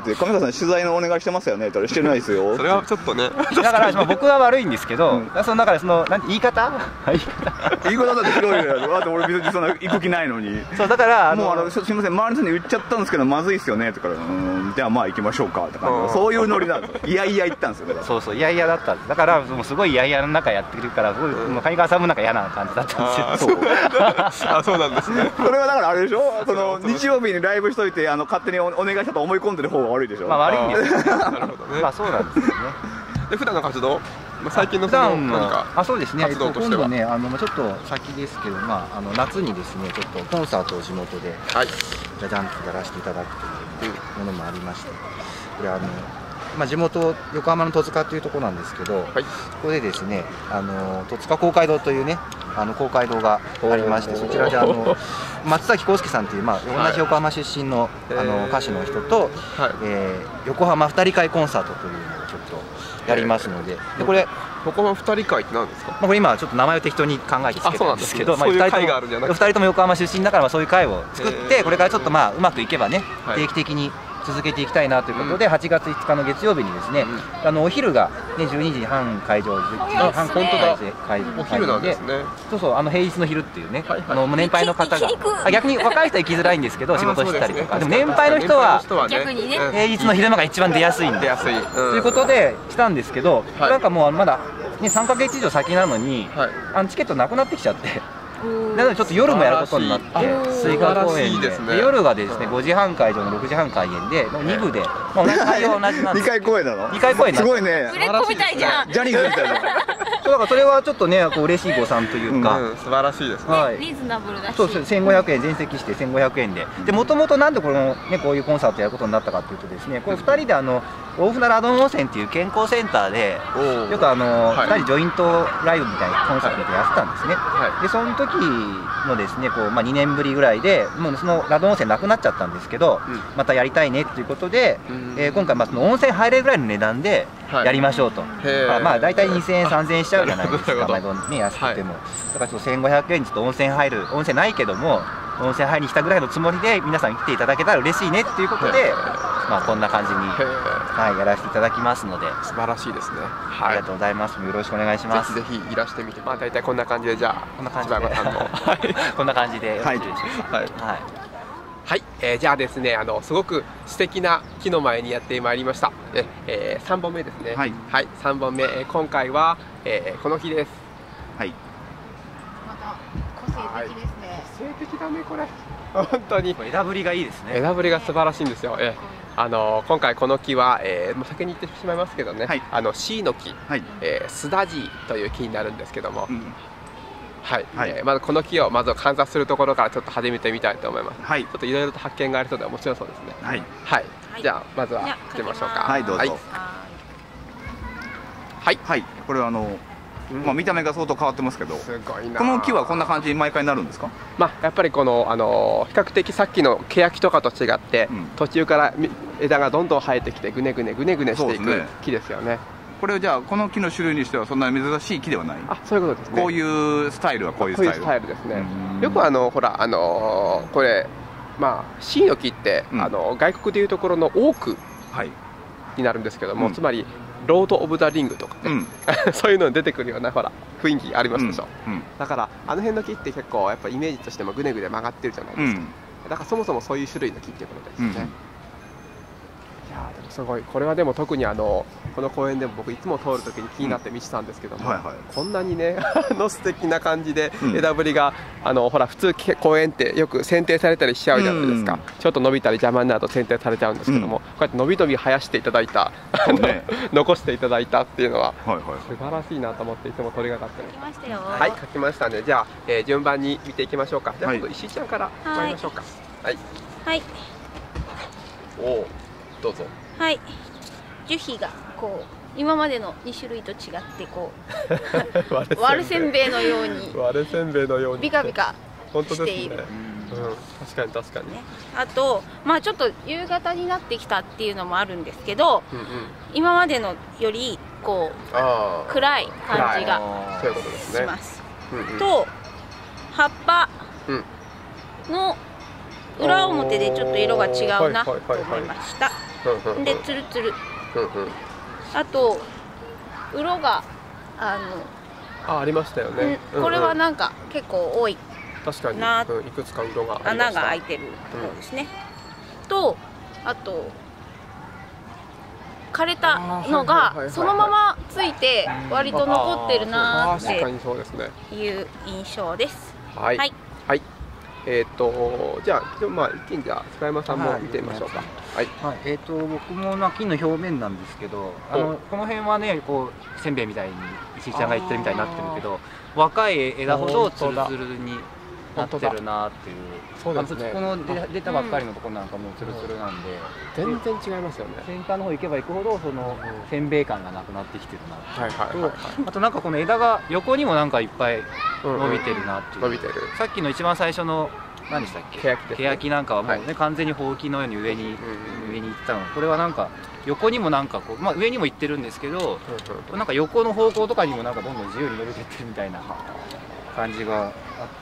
って上川さん取材のお願いしてますよねってしてないですよ。 それはちょっとね。 だから僕は悪いんですけど、そのだからその言い方言い方だって広いよ。だって俺別にそんな行く気ないのに。 そうだからもうすみません周りの人に言っちゃったんですけどまずいっすよねとかじゃあまあ行きましょうかって感じ。そういうノリなんですよ。いやいや行ったんですよ。 そうそういやいやだったんです。だからもうすごいいやいやの中やってるから上川さんもなんか嫌な感じだったんですよ。 あ、そうなんですね。 それはだからあれでしょ。その日曜日にライブしといて勝手にお願いしたと思い込んでる方が悪いでしょ。 まあ悪いんですよ。 なるほどね。 まあそうなんですよね。 で普段の活動、最近の何かそうですね。 活動としては今度ねちょっと先ですけど夏にですねちょっとコンサートを地元でじゃじゃんとやらせていただくというものもありまして、これ地元横浜の戸塚というところなんですけど、ここでですね戸塚公会堂というね公会堂がありまして、そちらで松崎康介さんという同じ横浜出身の歌手の人と横浜二人会コンサートというのをちょっとやりますので、これ横浜二人会って何ですか？ これ今ちょっと名前を適当に考えてつけたんですけど、 そういう会があるんじゃなくて、 2人とも横浜出身だからそういう会を作って、これからちょっとうまくいけばね定期的に続けていきたいなということで、8月5日の月曜日にですね、お昼がね12時半会場、11時半コント会場お昼なんですね。 そう平日の昼っていうね、年配の方が逆に若い人は行きづらいんですけど仕事したりとか、でも年配の人は逆にね平日の昼間が一番出やすいんでということでしたんですけど、なんかもうまだね3ヶ月以上先なのにチケットなくなってきちゃって。なのでちょっと夜もやることになって、追加公演で夜がですね5時半会場の6時半開演で2部で同じ内容は同じなんです。 2回公演なの？ 2回公演すごいね。 売れっ子みたいじゃん。 ジャニーズみたいな。 だからそれはちょっとね嬉しい誤算というか、 素晴らしいですね。 リーズナブルだし。 そう1500円全席して1500円で、もともとなんでこういうコンサートやることになったかというとですね、これ2人で大船ラドン温泉っていう健康センターでよく2人ジョイントライブみたいなコンサートでやってたんですね。でその時のですね2年ぶりぐらいでもうそのラドン温泉なくなっちゃったんですけど、またやりたいねということで今回その温泉入れるぐらいの値段でやりましょうと。大体2000円3000円しちゃうじゃないですか、安くても。だからちょっと1500円ちょっと温泉ないけども温泉入りに来たぐらいのつもりで皆さん来ていただけたら嬉しいねっていうことでこんな感じにやらせていただきますので、 素晴らしいですね。 ありがとうございます。よろしくお願いします。 ぜひいらしてみて。大体こんな感じで、じゃあこんな感じでこんな感じでよろしいでしょうか。 はい、じゃあですねすごく素敵な木の前にやってまいりました。3本目ですね。はい3本目、今回はこの木です。はい。 また個性的ですね。 個性的だねこれ。本当に枝ぶりがいいですね。 枝ぶりが素晴らしいんですよ。今回この木はもう先に言ってしまいますけどね、シイの木、スダジイという木になるんですけども、まずこの木をまず観察するところからちょっと始めてみたいと思います。ちょっといろいろと発見がありそうで面白そうですね。じゃあまずは行きましょうか。 はいどうぞ。これは見た目が相当変わってますけど、この木はこんな感じに毎回なるんですか？ やっぱりこの比較的さっきのケヤキとかと違って、途中から枝がどんどん生えてきてぐねぐねしていく木ですよね。 これじゃあこの木の種類にしてはそんなに珍しい木ではない？ そういうことですね。 こういうスタイルはこういうスタイルですね。よくほらこれシイの木って外国でいうところのオークになるんですけども、つまりロード・オブ・ザ・リングとかね、そういうのに出てくるようなほら雰囲気ありますでしょ。だから辺の木って結構やっぱイメージとしてもぐねぐね曲がってるじゃないですか。だからそもそもそういう種類の木っていうことですよね。いやでもすごい、これはでも特にこの公園でも僕いつも通るときに気になって見てたんですけども、こんなにね素敵な感じで枝ぶりがほら普通公園ってよく剪定されたりしちゃうじゃないですか。ちょっと伸びたり邪魔になると剪定されちゃうんですけども、こうやって伸び伸び生やしていただいた残していただいたっていうのは素晴らしいなと思っていつも鳥がかってます。はい、書きましたね。じゃあ順番に見ていきましょうか。じゃあ石井ちゃんから参りましょうか。はい。おお。どうぞ。 はい。樹皮が今までの2種類と違って割れせんべいのようにビカビカしている。 確かに。 あとちょっと夕方になってきたっていうのもあるんですけど、今までのより暗い感じがします。と葉っぱの裏表でちょっと色が違うなと思いました。 でつるつる。あと鱗がありましたよね。 これはなんか結構多い。 確かにいくつか色が穴が開いてるところですね。とあと枯れたのがそのままついて割と残ってるなっていう印象です。 はいはい。じゃあまあ一気にじゃあ塚山さんも見てみましょうか。はい。 僕も金の表面なんですけど、この辺はねこうせんべいみたいに石井ちゃんが言ってるみたいになってるけど、若い枝ほどツルツルになってるなっていう。そうですね。この出たばっかりのところなんかもうツルツルなんで全然違いますよね。 先端の方行けば行くほどそのせんべい感がなくなってきてるなっていう。あとなんかこの枝が横にもなんかいっぱい伸びてるなっていう。 伸びてる。 さっきの一番最初の何でしたっけ？ケヤキなんかはもうね完全にほうきのように上に行ったの。これはなんか横にもなんかこう上にも行ってるんですけど、なんか横の方向とかにもなんかどんどん自由に伸びてってるみたいな感じがあって、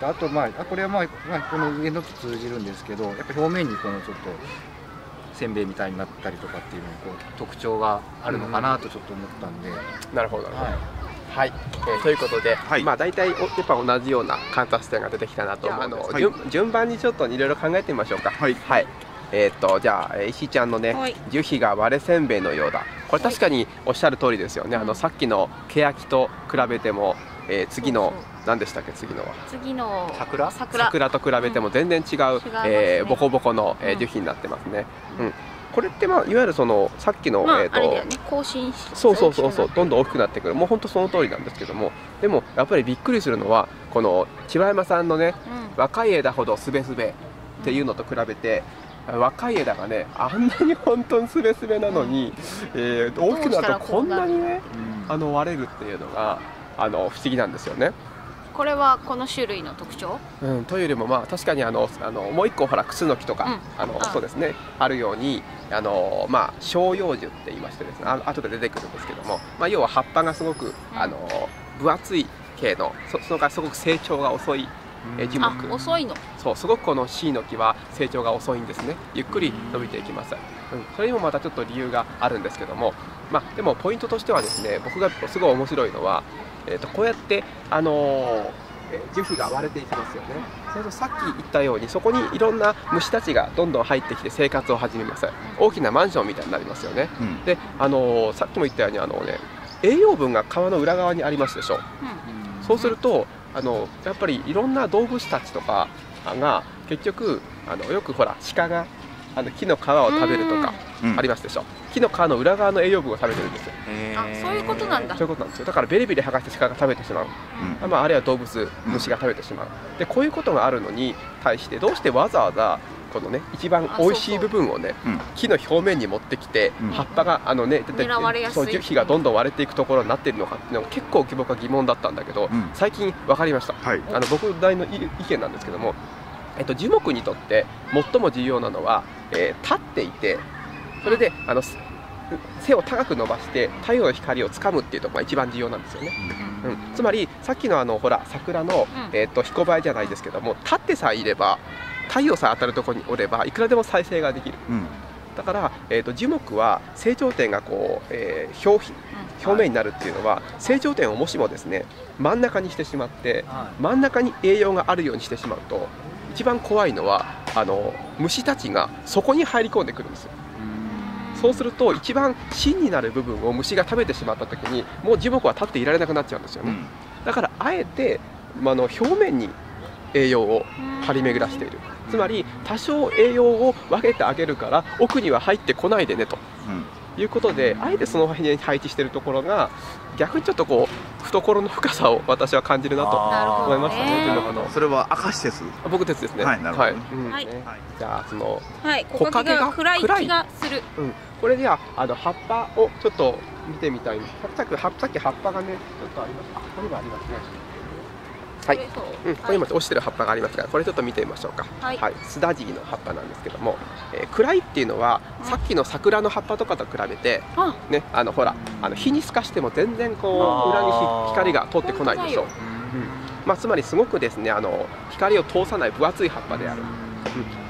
あとこれはこの上のと通じるんですけど、やっぱ表面にこのちょっとせんべいみたいになったりとかっていうのにこう特徴があるのかなとちょっと思ったんで。 なるほどなるほど。はい、ということで、まあ大体やっぱ同じような観察点が出てきたなと思うので、順番にちょっといろいろ考えてみましょうか。はい。じゃあ石井ちゃんのね、樹皮が割れせんべいのようだ。これ確かにおっしゃる通りですよね。さっきのケヤキと比べても、次の何でしたっけ、次のは。 次の桜と比べても全然違うボコボコの樹皮になってますね。これっていわゆるそのさっきの更新そうどんどん大きくなってくる、もう本当その通りなんですけども、でもやっぱりびっくりするのはこの千葉山さんのね、若い枝ほどすべすべっていうのと比べて、若い枝がねあんなに本当にすべすべなのに、大きくなるとこんなにね割れるっていうのが不思議なんですよね。 これはこの種類の特徴、 というよりも確かにもう一個ほらクスノキとか、そうですねあるように照葉樹って言いましてですね、後で出てくるんですけども、要は葉っぱがすごく分厚い系の、そのからすごく成長が遅い樹木。 遅いの。 そう、すごくこのシイの木は成長が遅いんですね。ゆっくり伸びていきます。それにもまたちょっと理由があるんですけども、でもポイントとしてはですね、僕がすごい面白いのは、こうやって樹皮が割れていきますよね。それとさっき言ったようにそこにいろんな虫たちがどんどん入ってきて生活を始めます。大きなマンションみたいになりますよね。でさっきも言ったように栄養分が皮の裏側にありますでしょ。そうするとやっぱりいろんな動物たちとかが結局よくほら鹿が木の皮を食べるとかありますでしょ。木の皮の裏側の栄養分を食べてるんですよ。 そういうことなんだ。 そういうことなんですよ。だからベリベリ剥がして鹿が食べてしまう、あるいは動物虫が食べてしまう。でこういうことがあるのに対してどうしてわざわざこのね一番美味しい部分をね木の表面に持ってきて葉っぱが出て樹皮がどんどん割れていくところになっているのかっていうのが結構僕は疑問だったんだけど、最近分かりました。僕なりの意見なんですけども、樹木にとって最も重要なのは、立っていて、それで背を高く伸ばして太陽の光をつかむっていうところが一番重要なんですよね。つまりさっきのほら桜のひこばえじゃないですけども、立ってさえいれば太陽さえ当たるところにおればいくらでも再生ができる。だから、樹木は成長点がこう、表面になるっていうのは、成長点をもしもですね真ん中にしてしまって、真ん中に栄養があるようにしてしまうと、一番怖いのは虫たちがそこに入り込んでくるんですよ。そうすると一番芯になる部分を虫が食べてしまった時にもう樹木は立っていられなくなっちゃうんですよね。だからあえて、表面に栄養を張り巡らしている。つまり多少栄養を分けてあげるから奥には入ってこないでねと、いうことであえてその辺に配置しているところが逆にちょっとこう懐の深さを私は感じるなと思いましたね。 それは明石鉄？ 僕鉄ですね。 はい、なるほど。 じゃあその木陰が暗い気がする。 これでは葉っぱをちょっと見てみたい。さっき葉っぱがねちょっとあります。これがありますね。はい、これ今落ちてる葉っぱがありますが、これちょっと見てみましょうか。スダジイの葉っぱなんですけども、暗いっていうのはさっきの桜の葉っぱとかと比べてね、ほら日に透かしても全然こう裏に光が通ってこないでしょう。つまりすごくですね光を通さない分厚い葉っぱである。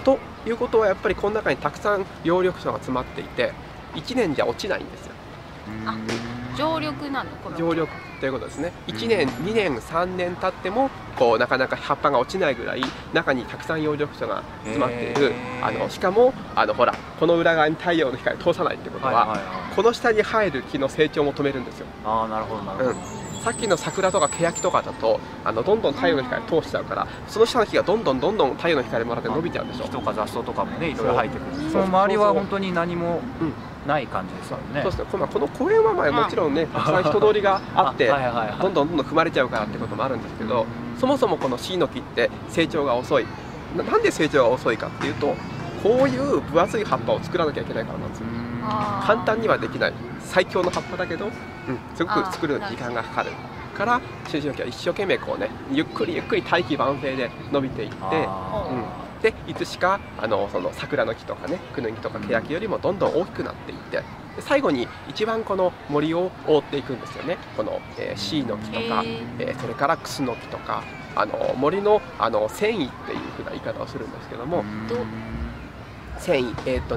ということはやっぱりこの中にたくさん葉緑素が詰まっていて1年じゃ落ちないんですよ。 常緑なのこの常緑ということですね。1年2年3年経ってもこうなかなか葉っぱが落ちないぐらい中にたくさん葉緑素が詰まっている。しかもほらこの裏側に太陽の光通さないってことはこの下に生える木の成長も止めるんですよ。 ああ、なるほどなるほど。 さっきの桜とか欅とかだとどんどん太陽の光通しちゃうからその下の木がどんどん太陽の光もらって伸びちゃうでしょ。 木とか雑草とかもねいろいろ生えてくる。その周りは本当に何もない感じですよね。 そうですね。この公園はもちろんねたくさん人通りがあってどんどん踏まれちゃうからってこともあるんですけど、そもそもこのシイの木って成長が遅い。なんで成長が遅いかっていうとこういう分厚い葉っぱを作らなきゃいけないからなんですよ。簡単にはできない最強の葉っぱだけど、すごく作るのに時間がかかるからシイの木は一生懸命こうねゆっくり大器晩成で伸びていって、でいつしかその桜の木とかねクヌギとかケヤキよりもどんどん大きくなっていって最後に一番この森を覆っていくんですよね。このシイの木とかそれからクスノキとか森の繊維っていうふうな言い方をするんですけども。繊維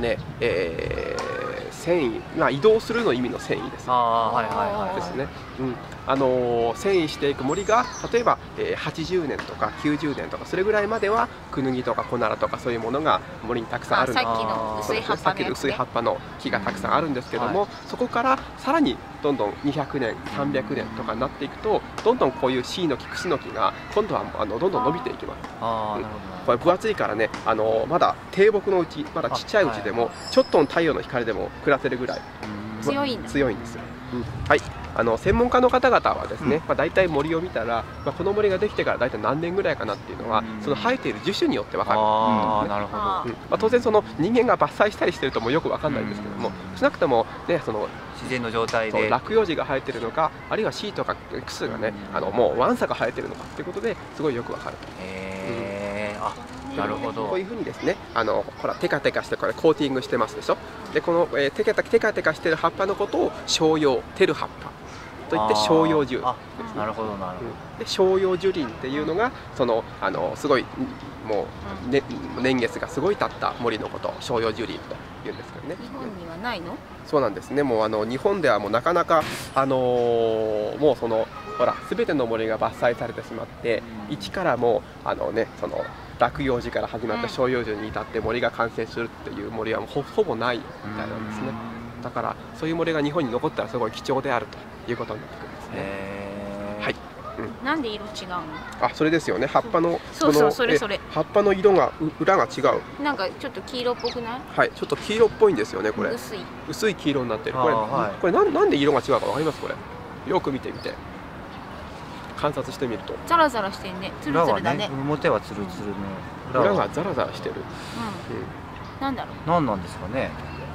繊維、移動するの意味の繊維です。ですね。遷移していく森が例えば80年とか90年とかそれぐらいまではクヌギとかコナラとかそういうものが森にたくさんあるんです。 さっきの薄い葉っぱのやつね。 さっきの薄い葉っぱの木がたくさんあるんですけども、そこからさらにどんどん200年300年とかになっていくとどんどんこういうシイの木クスノキが今度はどんどん伸びていきます。これ分厚いからねまだ低木のうちまだちっちゃいうちでもちょっとの太陽の光でも暮らせるぐらい強いんですよ。はい。専門家の方々はですね、大体森を見たら、この森ができてから大体何年ぐらいかなっていうのは、その生えている樹種によって分かる。 なるほど。 当然その人間が伐採したりしてるともよく分かんないんですけども、少なくともねその自然の状態で落葉樹が生えてるのか、あるいはシイとかクスがねもうワンサが生えてるのかっていうことですごいよく分かると。 なるほど。 こういうふうにですねほらテカテカしてこれコーティングしてますでしょ。でこのテカテカしてる葉っぱのことを照葉照る葉っぱといって照葉樹。 なるほどなるほど。 で照葉樹林っていうのがそのすごいもう年月がすごい経った森のことを照葉樹林というんですけどね。 日本にはないの？ そうなんですね。もう日本ではもうなかなかもうそのほら全ての森が伐採されてしまって一からもうねその落葉樹から始まった照葉樹に至って森が完成するっていう森はもうほぼないみたいなんですね。だからそういう森が日本に残ったらすごい貴重であるということになってくるんですね。はい。 なんで色違うの？ それですよね。葉っぱのそれ葉っぱの色が裏が違う。 なんかちょっと黄色っぽくない？ はい、ちょっと黄色っぽいんですよねこれ。薄い黄色になってる。これなんで色が違うかわかります？これよく見てみて観察してみるとザラザラしてんね。ツルツルだね。 表はツルツルの裏がザラザラしてる。 なんだろう。 何なんですかね。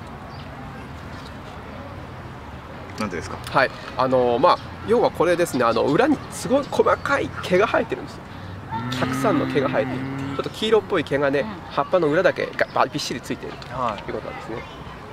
なんでですか。 はい、要はこれですね。裏にすごい細かい毛が生えてるんですよ。たくさんの毛が生えている。ちょっと黄色っぽい毛がね、葉っぱの裏だけがびっしりついているということなんですね。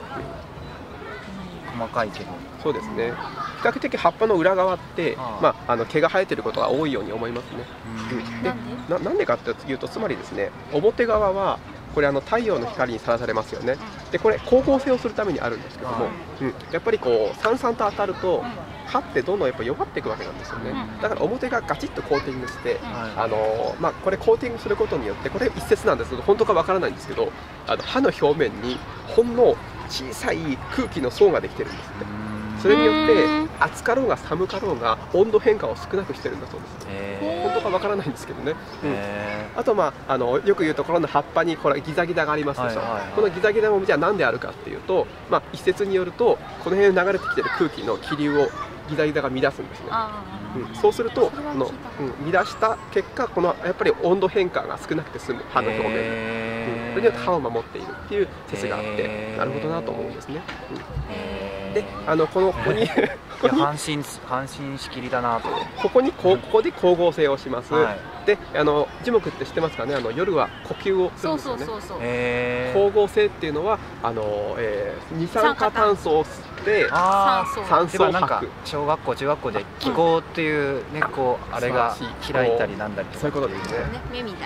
細かいけど。 そうですね。比較的葉っぱの裏側って毛が生えていることが多いように思いますね。で、なんでかっていうとつまりですね、表側はこれ太陽の光にさらされますよね。でこれ光合成をするためにあるんですけども、やっぱりこうさんさんと当たると葉ってどんどんやっぱ弱っていくわけなんですよね。だから表がガチッとコーティングしてこれコーティングすることによってこれ一説なんですけど本当かわからないんですけど葉の表面にほんの小さい空気の層ができてるんですって。それによって暑かろうが寒かろうが温度変化を少なくしてるんだそうです。本当かわからないんですけどね。あとよく言うところの葉っぱにこれギザギザがありますでしょ。このギザギザもじゃあ何であるかっていうと一説によるとこの辺に流れてきてる空気の気流をギザギザが乱すんですね。そうすると乱した結果やっぱり温度変化が少なくて済む葉の表面で、それによって葉を守っているっていう説があってなるほどなと思うんですね。でここに半身仕切りだなと。 ここで光合成をします。で樹木って知ってますかね。夜は呼吸をするんですよね。光合成っていうのは二酸化炭素を吸って酸素を吐く。 小学校中学校で気孔っていうねこうあれが開いたりなんだりとか。 そういうことですね。 目みたいな。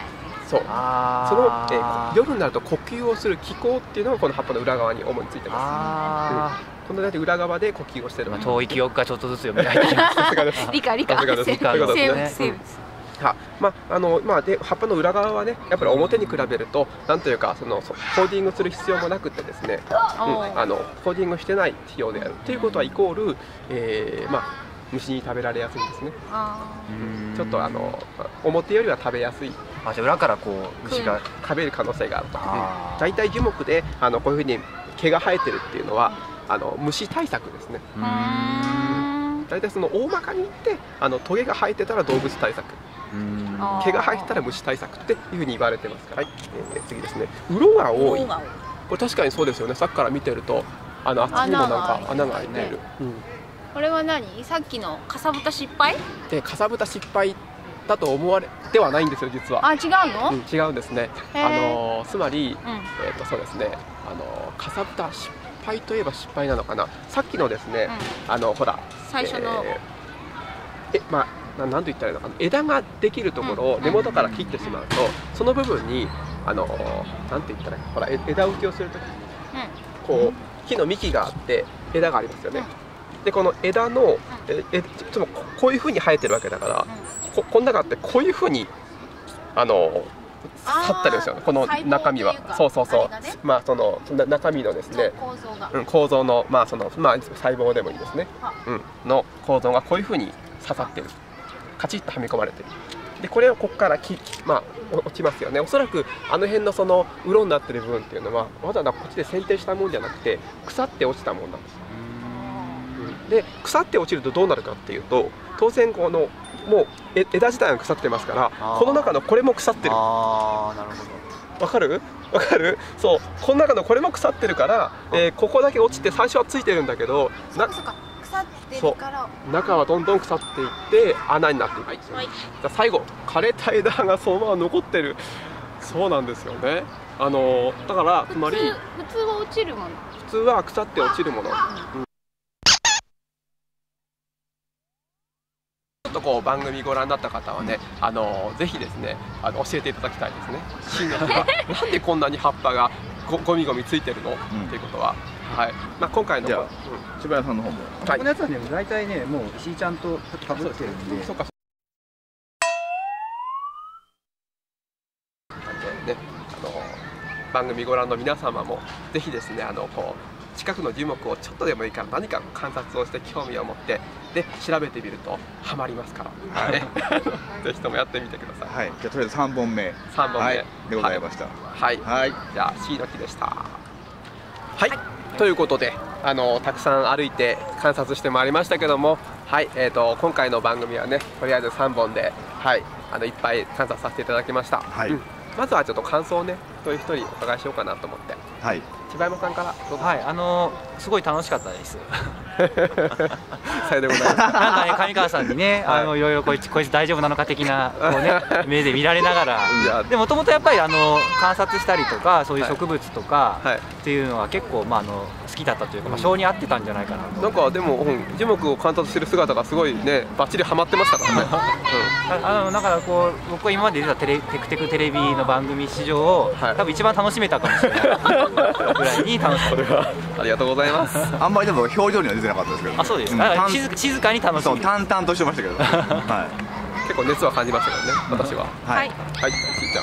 そう、その、夜になると呼吸をする気孔っていうのがこの葉っぱの裏側に主についてます。この裏側で呼吸をしてる。 遠い記憶がちょっとずつ読み上げてます。 理科生物。 で葉っぱの裏側はね、やっぱり表に比べるとなんというかコーディングする必要もなくてですね、コーディングしてない仕様であるということはイコール、虫に食べられやすいんですね。ちょっと表よりは食べやすい。 じゃあ裏からこう虫が食べる可能性があると。大体樹木でこういうふうに毛が生えてるっていうのは虫対策ですね。大体その大まかに言ってトゲが生えてたら動物対策、毛が生えてたら虫対策っていうふうに言われてますから。次ですね、鱗が多い。これ確かにそうですよね。さっきから見てるとあっちにもなんか穴が開いている。 これは何？さっきのかさぶた失敗？ でかさぶた失敗だと思われてはないんですよ、実は。 違うの？ 違うんですね。つまりそうですね、かさぶた失敗といえば失敗なのかな。さっきのですね、ほら最初のなんと言ったらいいのかな、枝ができるところを根元から切ってしまうと、その部分になんて言ったらいいの、ほら枝浮きをするときにこう木の幹があって枝がありますよね。でこの枝のこういうふうに生えてるわけだから、この中ってこういうふうに去ったりですよね、この中身は。そう、その中身のですね、構造の細胞でもいいですね、の構造がこういうふうに刺さってる、カチッとはめ込まれてる。でこれをここから落ちますよね。おそらく辺のその鱗になってる部分っていうのはわざわざこっちで剪定したもんじゃなくて腐って落ちたもんなんです。で腐って落ちるとどうなるかっていうと、当然もう枝自体が腐ってますから、この中のこれも腐ってる。なるほど。わかる？そう、この中のこれも腐ってるから、ここだけ落ちて最初はついてるんだけど、 腐ってるから中はどんどん腐っていって穴になっていく。最後枯れた枝がそのまま残ってる。そうなんですよね。だからつまり普通は落ちるもの。 普通は腐って落ちるもの。ちょっとこう番組ご覧になった方はね、ぜひですね教えていただきたいですね。新学がなんでこんなに葉っぱがゴミゴミついてるのっていうことは、今回の柴谷さんの方もこのやつはね、大体ねもう石井ちゃんとかぶってるんで。 番組ご覧の皆様もぜひですね近くの樹木をちょっとでもいいから何か観察をして興味を持ってで調べてみるとハマりますから、ぜひともやってみてください。 じゃあとりあえず3本目でございました。 じゃあシイノキでした。ということでたくさん歩いて観察してまいりましたけども、今回の番組はねとりあえず3本でいっぱい観察させていただきました。まずはちょっと感想をね一人一人お伺いしようかなと思って。柴山さんからどうぞ。 すごい楽しかったです。 さようでございます。 なんかね、上川さんにね、いろいろこいつ大丈夫なのか的なこうね目で見られながら、でもともとやっぱり観察したりとかそういう植物とかっていうのは結構好きだったというか、性に合ってたんじゃないかなと。 なんかでも樹木を観察してる姿がすごいねバッチリハマってましたからね。 だからこう僕は今まで出たテクテクテレビの番組史上多分一番楽しめたかもしれないぐらいに楽しかった。 ありがとうございます。 あんまりでも表情には出てなかったですけど。 そうですか。静かに楽しみ。 淡々としてましたけど。 結構熱は感じましたけどね、私は。しーち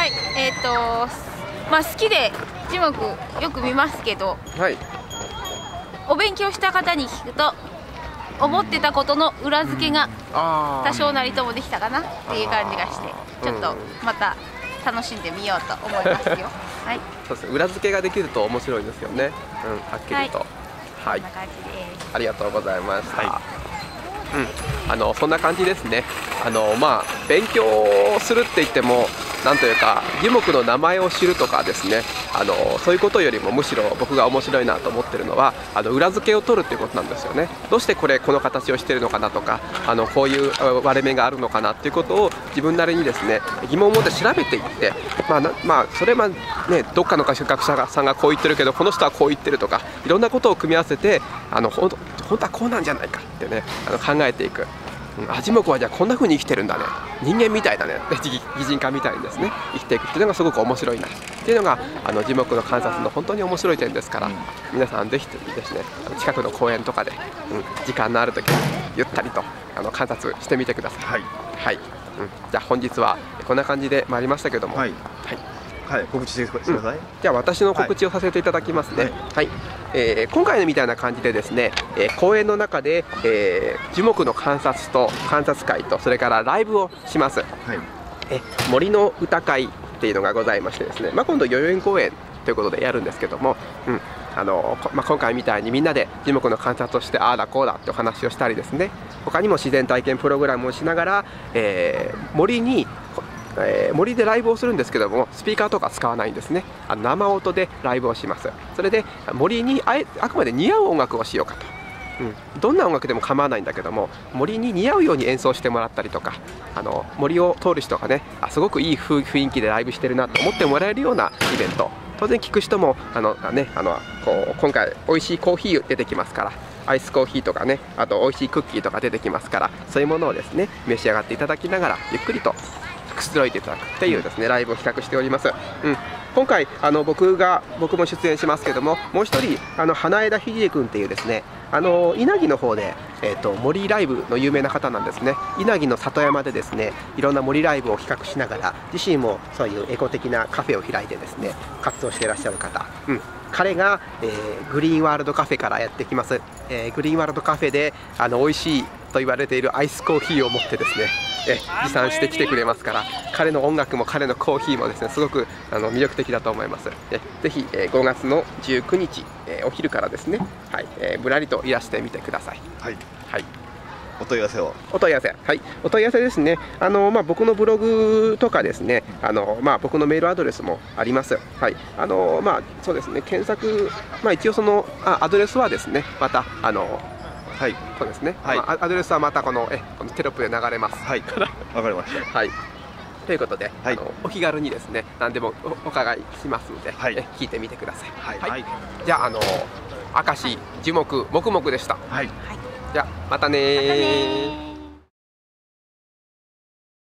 ゃん。好きで樹木よく見ますけど、お勉強した方に聞くと思ってたことの裏付けが多少なりともできたかなっていう感じがして、ちょっとまた楽しんでみようと思いますよ。 そうですね、裏付けができると面白いですよね。はっきりと。 こんな感じです。 ありがとうございました。そんな感じですね。勉強するって言ってもなんというか樹木の名前を知るとかですね、そういうことよりもむしろ僕が面白いなと思ってるのは裏付けを取るっていうことなんですよね。どうしてこの形をしてるのかなとかこういう割れ目があるのかなっていうことを自分なりにですね疑問を持って調べていって、それはねどっかの学者さんがこう言ってるけどこの人はこう言ってるとかいろんなことを組み合わせて本当はこうなんじゃないかってね考えていく。 樹木はじゃあこんな風に生きてるんだね、人間みたいだね、擬人化みたいにですね生きていくっていうのがすごく面白いなっていうのが樹木の観察の本当に面白い点ですから、皆さんぜひですね近くの公園とかで、時間のある時はゆったりと観察してみてください。はい、はい、じゃあ本日はこんな感じで参りましたけども、はい、 はい、告知してください。 じゃあ私の告知をさせていただきますね。はい、今回のみたいな感じでですね、公園の中で、樹木の観察と観察会とそれからライブをします。はい、森の歌会っていうのがございましてですね、今度代々木公園ということでやるんですけども、今回みたいにみんなで樹木の観察をしてああだこうだってお話をしたりですね、他にも自然体験プログラムをしながら、森でライブをするんですけども、スピーカーとか使わないんですね。生音でライブをします。それで森にあくまで似合う音楽をしようかと、どんな音楽でも構わないんだけども、森に似合うように演奏してもらったりとか、森を通る人がね、すごくいい雰囲気でライブしてるなと思ってもらえるようなイベント。当然聞く人も今回美味しいコーヒー出てきますから、アイスコーヒーとかね、あと美味しいクッキーとか出てきますから、そういうものをですね召し上がっていただきながらゆっくりとくつろいでいただくっていうですねライブを企画しております。今回僕も出演しますけども、もう一人花枝秀恵君っていうですね稲城の方で、森ライブの有名な方なんですね。稲城の里山でですねいろんな森ライブを企画しながら、自身もそういうエコ的なカフェを開いてですね活動していらっしゃる方、彼が、グリーンワールドカフェからやってきます。グリーンワールドカフェで美味しいと言われているアイスコーヒーを持ってですね持参してきてくれますから、彼の音楽も彼のコーヒーもですねすごく魅力的だと思います。ぜひ5月の19日、お昼からですね、ぶらりといらしてみてください。はい、はい、 お問い合わせを。 お問い合わせ、はい、お問い合わせですね。僕のブログとかですね、僕のメールアドレスもあります。はい、そうですね、検索、一応そのアドレスはですね、またはい、そうですね。アドレスはまたこのテロップで流れます。はい、 わかりました。 はい。ということで、お気軽にですね、何でもお伺いしますので、聞いてみてください。はい。じゃあ明石樹木もくもくでした。はい。じゃあまたねー。